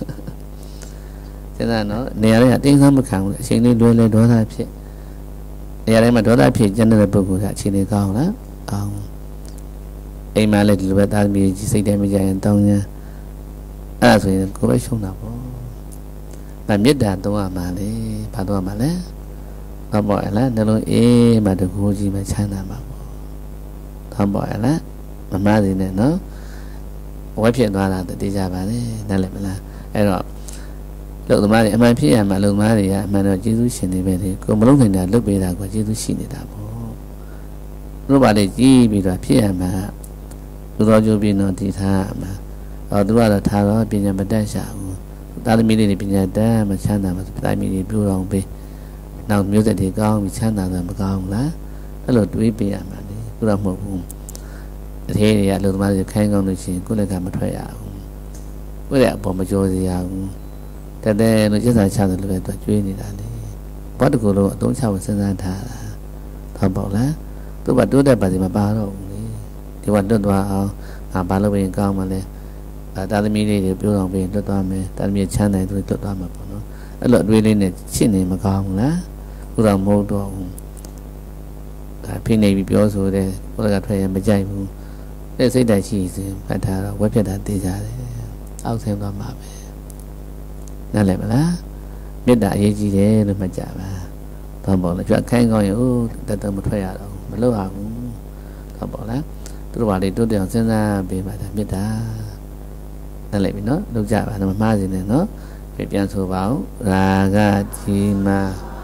စဉ်းစားနော်နေရာလေးအတင်းစားမခံဘူးအချိန်လေးလွယ်လွယ်ဒေါသဖြစ်နေရာလေးမှာဒေါသဖြစ်ကျန်တဲ့ပုဂ္ဂိုလ်ကအချိန်လေးကောင်းလားကောင်းအိမ်မှာလည်းဒီလိုပဲသားသမီးကြီးစိတ်ထဲမကြရင်တောင်းကျအဲ့ဒါဆိုရင်ကိုယ်ပဲရှုံးတာပေါ့။ဒါမေတ္တာသုံးရမှာလေ။ဘာသုံးရမှာလဲ။ဘာပေါ့လဲနှလုံးအေးမှတကူကြီးမှချမ်းသာမှာပေါ့။ဘာပေါ့လဲမမစီနဲ့နော်။ဝက်ဖြစ်သွားတာတည်ကြပါလေ။နားလည်မလား။အဲ့တော့လူသမားတွေအမှန်ဖြစ်ရမှာလူသမားတွေကအမှန်တော့ကျေးဇူးရှင်နေပဲလေ။ကိုမလုံးနိုင်တာလွတ်ပေးတာကကျေးဇူးရှိနေတာပေါ့။တို့ပါလေကြည်ပြီးတော့ဖြစ်ရမှာလူတော်ကျိုးပြီးတော့တည်ထားရမှာ။အော်သူကတော့ထားတော့ပညာမတတ်ရှာဘူးသာသမီတွေပညာတတ်မချမ်းသာမှာသာသမီတွေပြုတော်ပေးနောက်မျိုးဆက်တွေကောင်းပြီးချမ်းသာတာမကောင်းဘူးလားအဲ့လိုတွေးပေးရမှာလေသူတော့မဟုတ်ဘူးတထေးတွေကအလုပ်သမားတွေခိုင်းကောင်းလို့ရှိရင်ကိုယ့်လက်ကမထွက်ရဘူးကိုယ့်လက်အပေါ်မကြောစီရဘူးတတဲ့လို့ကျက်စာချတယ်လို့ပဲသူကျွေးနေတာလေဘာတကူလို့အသုံးချဖို့စဉ်းစားထားတာဟုတ်ပေါ့လားသူကတိုးတက်ပါစီမပါတော့ဘူးလေဒီကတွတ်သွားအောင်ငါဘာလို့ပဲကောင်းမှလဲတာသမီလေးတွေပြောအောင်ပြီးလွတ်သွားမယ်တာသမီချမ်းတယ်သူလွတ်သွားမှာပေါ့နော်အဲ့လိုအတွေးလေးနဲ့ရှင်းနေမကောင်းဘူးလားခုတော့မဟုတ်တော့ဘူးဒါဖိနေပြီးပြောဆိုတယ်ကိုယ်ကထွက်ရမကြိုက်ဘူးတဲ့စိတ်တိုင်ရှိစဉ်ဖတ်ထားတော့ဝက်ပြတ်တာသိကြတယ်အောက်ဆင်းသွားမှာပဲနားလည်မလားမေတ္တာအရေးကြီးတယ်လို့မှတ်ကြပါဘာပေါ့လဲကြွခိုင်းကောင်းရင်အိုးတတ်တော့မထွက်ရတော့မလုပ်ရဘူးဘာပေါ့လားသူတို့ကလေတိုးတက်အောင်စဉ်းစားပေးပါတာမေတ္တာနားလည်ပြီနော်လုပ်ကြပါတော့မမှားစေနဲ့နော်ပြန်ဆိုပါဦးရာဂကြီးမာ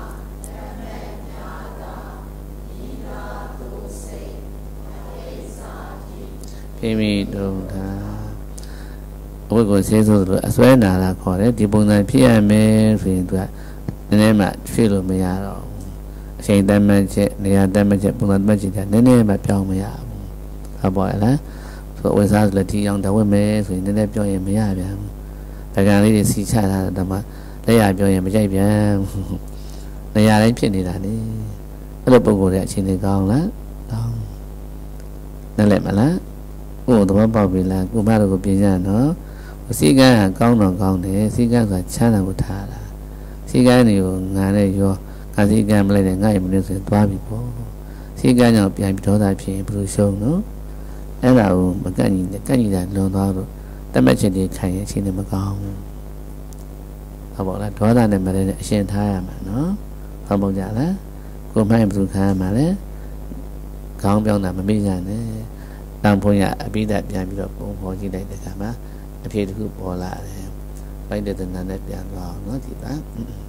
ဖိမိတုံသာအဝတ်ကိုဆေးဆိုလို့အစွဲနာလာခေါ်တယ်ဒီပုံစံဖြစ်ရမယ်ဆိုရင်သူကနည်းနည်းမှဖြစ်လို့မရတော့ဘူးအချိန်တမ်းမှချက်နေရာတမ်းမှချက်ပုံစံတမ်းမှချက်ကနည်းနည်းမှပြောင်းမရဘူးဟုတ်ပါရဲ့လားဆိုဝိစားဆိုလည်းဒီအောင်တဝတ်မယ်ဆိုရင်နည်းနည်းပြောရင်မရပြန်ဘူးပကံလေးတွေစီချထားတာမှလက်ရပြောရင်မကြိုက်ပြန်ဘူးနေရာတိုင်းဖြစ်နေတာလေအဲ့လိုပုံကိုယ်ရဲ့အချိန်တွေကောင်းလားကောင်းနားလည်မလားကိုယ်သဘောပေါက်ပြီလားကိုမတို့ကိုပြင်ကြနော်စီကန်းကကောင်းတော့ကောင်းတယ်စီကန်းဆိုတာချမ်းသာကိုထားတာစီကန်းတွေကိုငါနဲ့ရောငါစီကန်းမလိုက်နဲ့ငါ့ရဲ့မလို့ဆိုရင်သွားပြီပေါ့စီကန်းကြောင့်ပြန်ပြီးဒေါသဖြစ်ရင်ဘယ်လိုရှုံးနော်အဲ့ဒါကိုမကန့်ညီနဲ့ကန့်ညီတာလွန်သွားလို့တတ်မှတ်ချက်တွေခံရင်အချိန်တွေမကောင်းဘူးဟုတ်ပါလားဒေါသနဲ့မလဲနဲ့အရှင်ထားရမှာနော်ဟုတ်ပါကြလားကိုမိုင်းဘယ်သူခံရမှာလဲခေါင်းပြောင်းတာမမေ့ကြနဲ့တောင်ဖုံးရအပိဓာပြန်ပြီးတော့ပုံဖော်ကြည့်လိုက်တဲ့အခါမှာအဖြစ်တစ်ခုပေါ်လာတယ်ဘိုက်တဲ့တဏ္ဍာနဲ့ပြန်သွားအောင်နော်ဒီပါ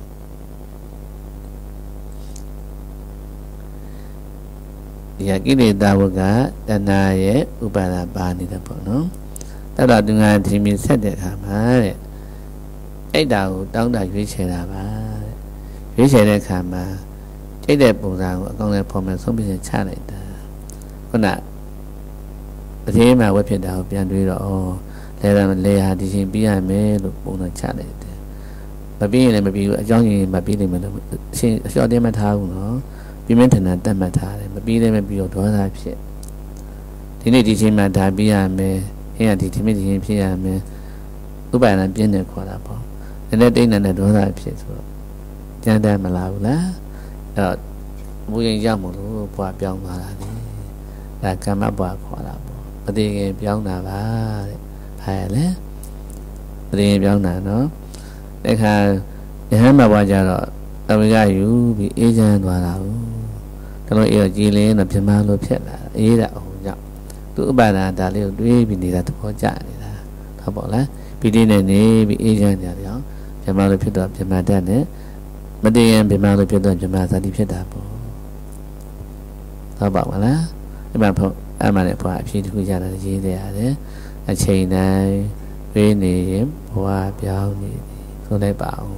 ဒီဟာကိလေသာဝကတဏှာရဲ့ဥပါဒပါနေတယ်ပေါ့နော်အဲ့တော့သူငါဒီမီဆက်တဲ့အခါမှာတဲ့အဲ့ဒါကိုတောင်းတရွေးချယ်တာပါတဲ့ရွေးချယ်တဲ့အခါမှာကြိတ်တဲ့ပုံစံကိုအကောင့်နဲ့ဖော်မယ်ဆုံးဖြတ်ချလိုက်တာခုနအသေးမှဝက်ဖြစ်တာကိုပြန်တွေးတော့ဩလဲလဲဟာဒီချိန်ပြီးရမယ်လို့ပုံစံချလိုက်တယ်မပြီးရင်လည်းမပြီးဘူးအကြောင်းရင်းမပြီးနိုင်မယ်လို့အရှင်အလျှော့တင်းမထားဘူးနော်ပြင်းပြင်းထန်ထန်တတ်မှတ်ထားတယ်မပြီးလည်းမပြီးတော့ဒေါသဖြစ်ဒီနေ့ဒီချိန်မှာဒါပြီးရမယ်ဟင်းကဒီထမင်းဒီဟင်းဖြစ်ရမယ်ဥပါဒဏ်ပြင်းတယ်ခေါ်တာပေါ့ဒီနေ့တိတ်နေတဲ့ဒေါသဖြစ်ဆိုတော့ကြမ်းတမ်းမလားဘူးလားအဲ့တော့ဘုရင်ရောက်မလို့ဘွားပြောင်းသွားတာလေဒါကမ္မဘွားခေါ်တာပေါ့ပတိကေပြောင်းတာပါတဲ့ဟာရလေပတိကေပြောင်းတာနော်တခါယဟန်မှာဘွားကြတော့အဝိကယူပြီးအေးချမ်းသွားတာဘူးဒါလို့အေးတော့ကြည်လင်းတော့ပြမလို့ဖြစ်လာအေးတာအောင်ကြောင့်သူဥပါဒာဒါလေးကိုတွေးပြီးနေတာသဘောကျနေတာဟုတ်ပေါ့လားပြီးတင်းနေနေပြီးအေးချမ်းကြတယ်အောင်ပြမလို့ဖြစ်တော့ပြမတတ်နဲ့မတည်ရင်ပြမလို့ဖြစ်တော့ပြမသာတိဖြစ်တာပေါ့ဟုတ်ပါမလားအဲ့မှာဖို့အမှန်နဲ့ဘွားအဖြစ်တစ်ခုကြတာရေးတယ်ရတယ်အချိန်တိုင်းဝေးနေရင်ဘွားပြောင်းနေတယ်ဆိုလိုက်ပါအောင်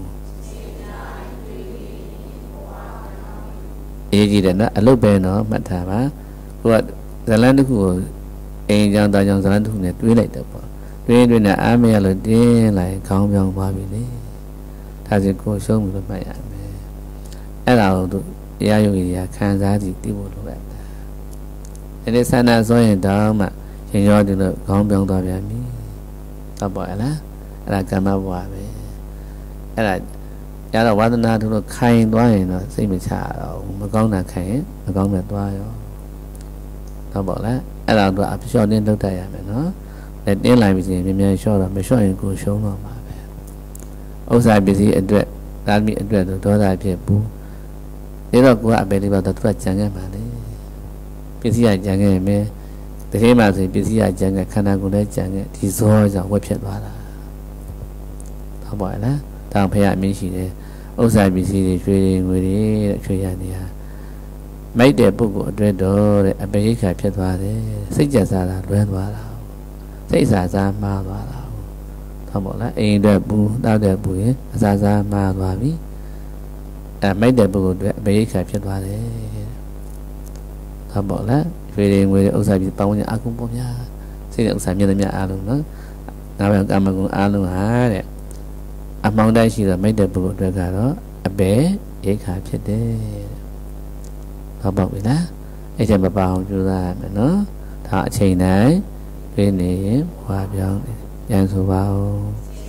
ရေးကြည့်တယ်နော်အလုပ်ပဲနော်မှတ်ထားပါကိုကဇလန်းတစ်ခုကိုအိမ်ကြောင်တာကြောင်ဇလန်းတစ်ခုနဲ့တွေးလိုက်တော့ပေါ့တွေးတွေးနဲ့အားမရလို့တင်းလိုက်ခေါင်းပြောင်းသွားပြီလေဒါဆိုကိုရှုံးပြီလို့မှတ်ရမယ်အဲ့ဒါကိုသူတရားယုံကြီးကခံစားကြည့်သိဖို့လိုတယ်ဒီနေ့ဆန္ဒဆိုရင်တောင်းမှရင်ရောဒီလိုခေါင်းပြောင်းသွားပြန်ပြီဟုတ်ပါရဲ့လားအဲ့ဒါကမ္မဘဝပဲအဲ့ဒါရတော့ဝါသနာတို့ခိုင်သွားရင်တော့စိတ်မချတော့မကောင်းတာခိုင်ရင်မကောင်းတဲ့သွားရောဟုတ်ပါလားအဲ့ဒါတော့အလျှော့တင်းလုပ်တတ်ရမယ်နော်လက်တင်းလိုက်ပြီးရင်မြင်မြန်လျှော့တော့မလျှော့ရင်ကိုရှုံးတော့မှာပဲဥစ္စာပစ္စည်းအတွက်ဒါမိအတွက်တော့ဒေါသဖြစ်ဘူးဒါတော့ကိုကအပေလေးပါတော့သူကကြံခဲ့ပါလေပစ္စည်းကကြံခဲ့မယ်တကယ်မှဆိုရင်ပစ္စည်းကကြံခဲ့ခန္ဓာကိုယ်လည်းကြံခဲ့ဒီဇောကြောင့်ဝက်ဖြစ်သွားတာဟုတ်ပါလားတောင်ဖရအမင်းရှိတယ်ဥစ္စာပစ္စည်းတွေရွှေတွေငွေတွေတဲ့ရွှေရနေဟာမိုက်တဲ့ပုဂ္ဂိုလ်အတွက်တော့တဲ့အပေရိခါဖြစ်သွားတယ်စိတ်ကြစားတာလွဲသွားတာစိတ်စားစားမှားသွားတာဟုတ်ပါလားအိမ်အတွက်ပူတောက်တဲ့ပူရင်အစားစားမှားသွားပြီအဲမိုက်တဲ့ပုဂ္ဂိုလ်အတွက်အပေရိခါဖြစ်သွားတယ်ဟုတ်ပါလားရွှေတွေငွေတွေဥစ္စာပစ္စည်းပေါင်းရင်အကုန်ပေါ်များစိတ်နဲ့ဥစ္စာမြတ်သမျှအားလုံးနော်နောက်ပြန်ကာမဂုဏ်အားလုံးဟာတဲ့အမောင်းတိုင်းရှိတော့မိတ်တဲ့ပုဂ္ဂိုလ်အတွက်ကတော့အပေရိခါဖြစ်တယ်ဟုတ်ပါပြီလားအဲ့ချက်မပါအောင်ကြိုးစားရမယ်နော်ဒါအချိန်တိုင်းပြင်းနေရင်ဘွားပြောင်းရန်ဆိုပါဦး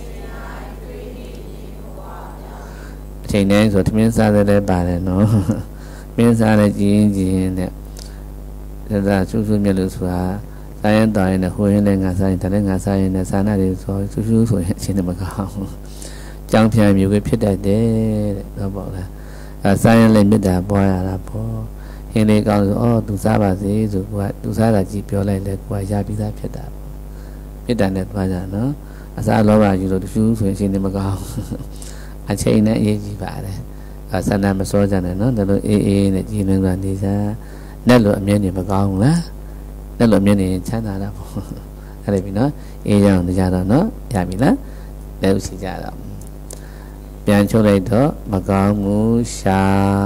အချိန်တိုင်းဆိုသမင်းစားတဲ့ပါတယ်နော်မင်းစားတဲ့ကြည်ရင်ကြည်ရင်တဲ့ဒါဆူဆူမြက်လို့ဆိုတာစားရင်တောင်းရင်ဟိုရင်လည်းငါစားရင်ဒါလည်းငါစားရင်လည်းစာနာတွေဆိုဆူဆူဆိုရင်အချိန်မကောင်းကြောင်းဖြာမျိုးပဲဖြစ်တတ်တယ်တဲ့ဟုတ်ပါလားအဲစားရင်လည်းမေတ္တာပွားရတာပေါ့ဟင်းလေးကောင်းဆိုအော်သူစားပါစေဆိုကွာသူစားတာကြည့်ပြောလိုက်လဲကွာရပြီးသားဖြစ်တာပေါ့မေတ္တာနဲ့သွားကြနော်အစားလောဘကြီးလို့တဖြူးဆိုရင်အချိန်မကောင်းအချိန်နဲ့အရေးကြီးပါတယ်အဲဆန္ဒမစောကြနဲ့နော်ဒါလိုအေးအေးနဲ့ကြည်လင်စွာနေစားနဲ့လို့အမြဲနေမကောင်းဘူးလားနဲ့လို့အမြဲနေချမ်းသာတာပေါ့အဲ့ဒါပြီနော်အေးရအောင်ကြတော့နော်ရပြီလားလဲဥစီကြတော့ပြန်ချုပ်လိုက်တော့မကောင်းမှုရှာ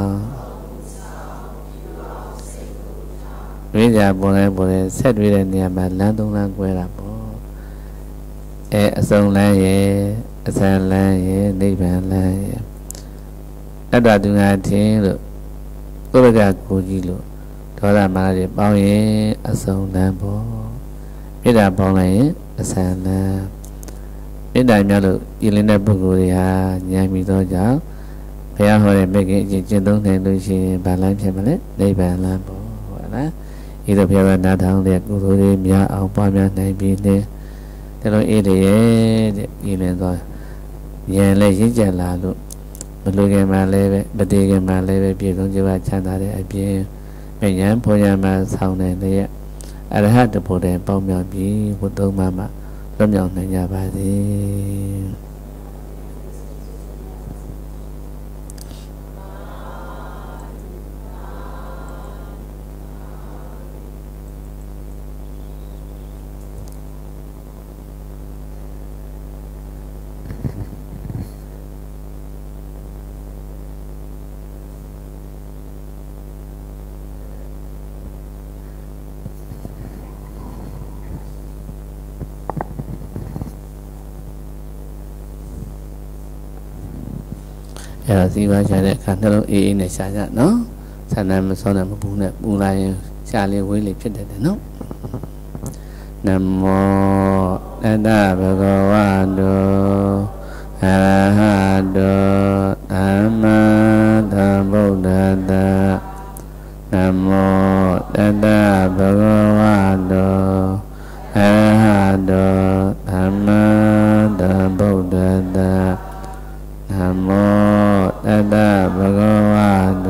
ဝိဇ္ဇာပေါ်လဲပေါ်လဲဆက်တွေ့တဲ့နေရာမှာလမ်းသုံးလမ်းကွဲတာပေါ့အဲအစုံလမ်းရဲ့အစံလမ်းရဲ့နိဗ္ဗာန်လမ်းရဲ့အတ္တသူငါထင်လို့ကိုယ်ကကိုကြီးလို့ဒေါသမာနတွေပေါင်းရင်အစုံလမ်းပေါ့မေတ္တာပေါင်းလိုက်ရင်အစံလမ်းမေတ္တာများလို့ရည်လင်းတဲ့ပုဂ္ဂိုလ်တွေဟာဉာဏ်မိသောကြောင့်ဘုရားဟောတဲ့မြတ်ကြီးအကျင့်ကျင့်သုံးနိုင်လို့ရှိရင်ဗာလန်းဖြစ်မလဲနိဗ္ဗာန်လမ်းပေါ့ဟုတ်လားဤသို့ဘုရားကနားထောင်တဲ့ကုသိုလ်တွေများအောင်ပွားများနိုင်ပြီးနဲ့ဒါလိုအေးတဲ့ရဲ့တဲ့ရည်လင်းသောဉာဏ်လည်းရင့်ကျက်လာလို့မလူခင်မှာလည်းပဲမတည်ခင်မှာလည်းပဲပြည့်စုံကြပါချမ်းသာတဲ့အပြင်မဉဏ်ဖွညာမှာဆောင်းတဲ့ရဲ့အရဟတဘုဒ္ဓပေါင်းမြောက်ပြီးဘုသုံးပါးမှာလွတ်မြောက်နိုင်ကြပါစေအဲ့တော့စီးပွားရှာတဲ့အခါနှလုံးအေးအေးနဲ့ရှာကြနော်ဆန္ဒမစောနဲ့မပူနဲ့ပူလာရင်ရှားလေးဝေးလေးဖြစ်တယ်နော်နမောတတဗုဒ္ဓဝါဒောအရဟတောသမ္မာသမ္ဗုဒ္ဓတ္တနမောတတဗုဒ္ဓဝါဒောအရဟတောသမ္မာသမ္ဗုဒ္ဓတ္တနမောတတဗုဒ္ဓဝါ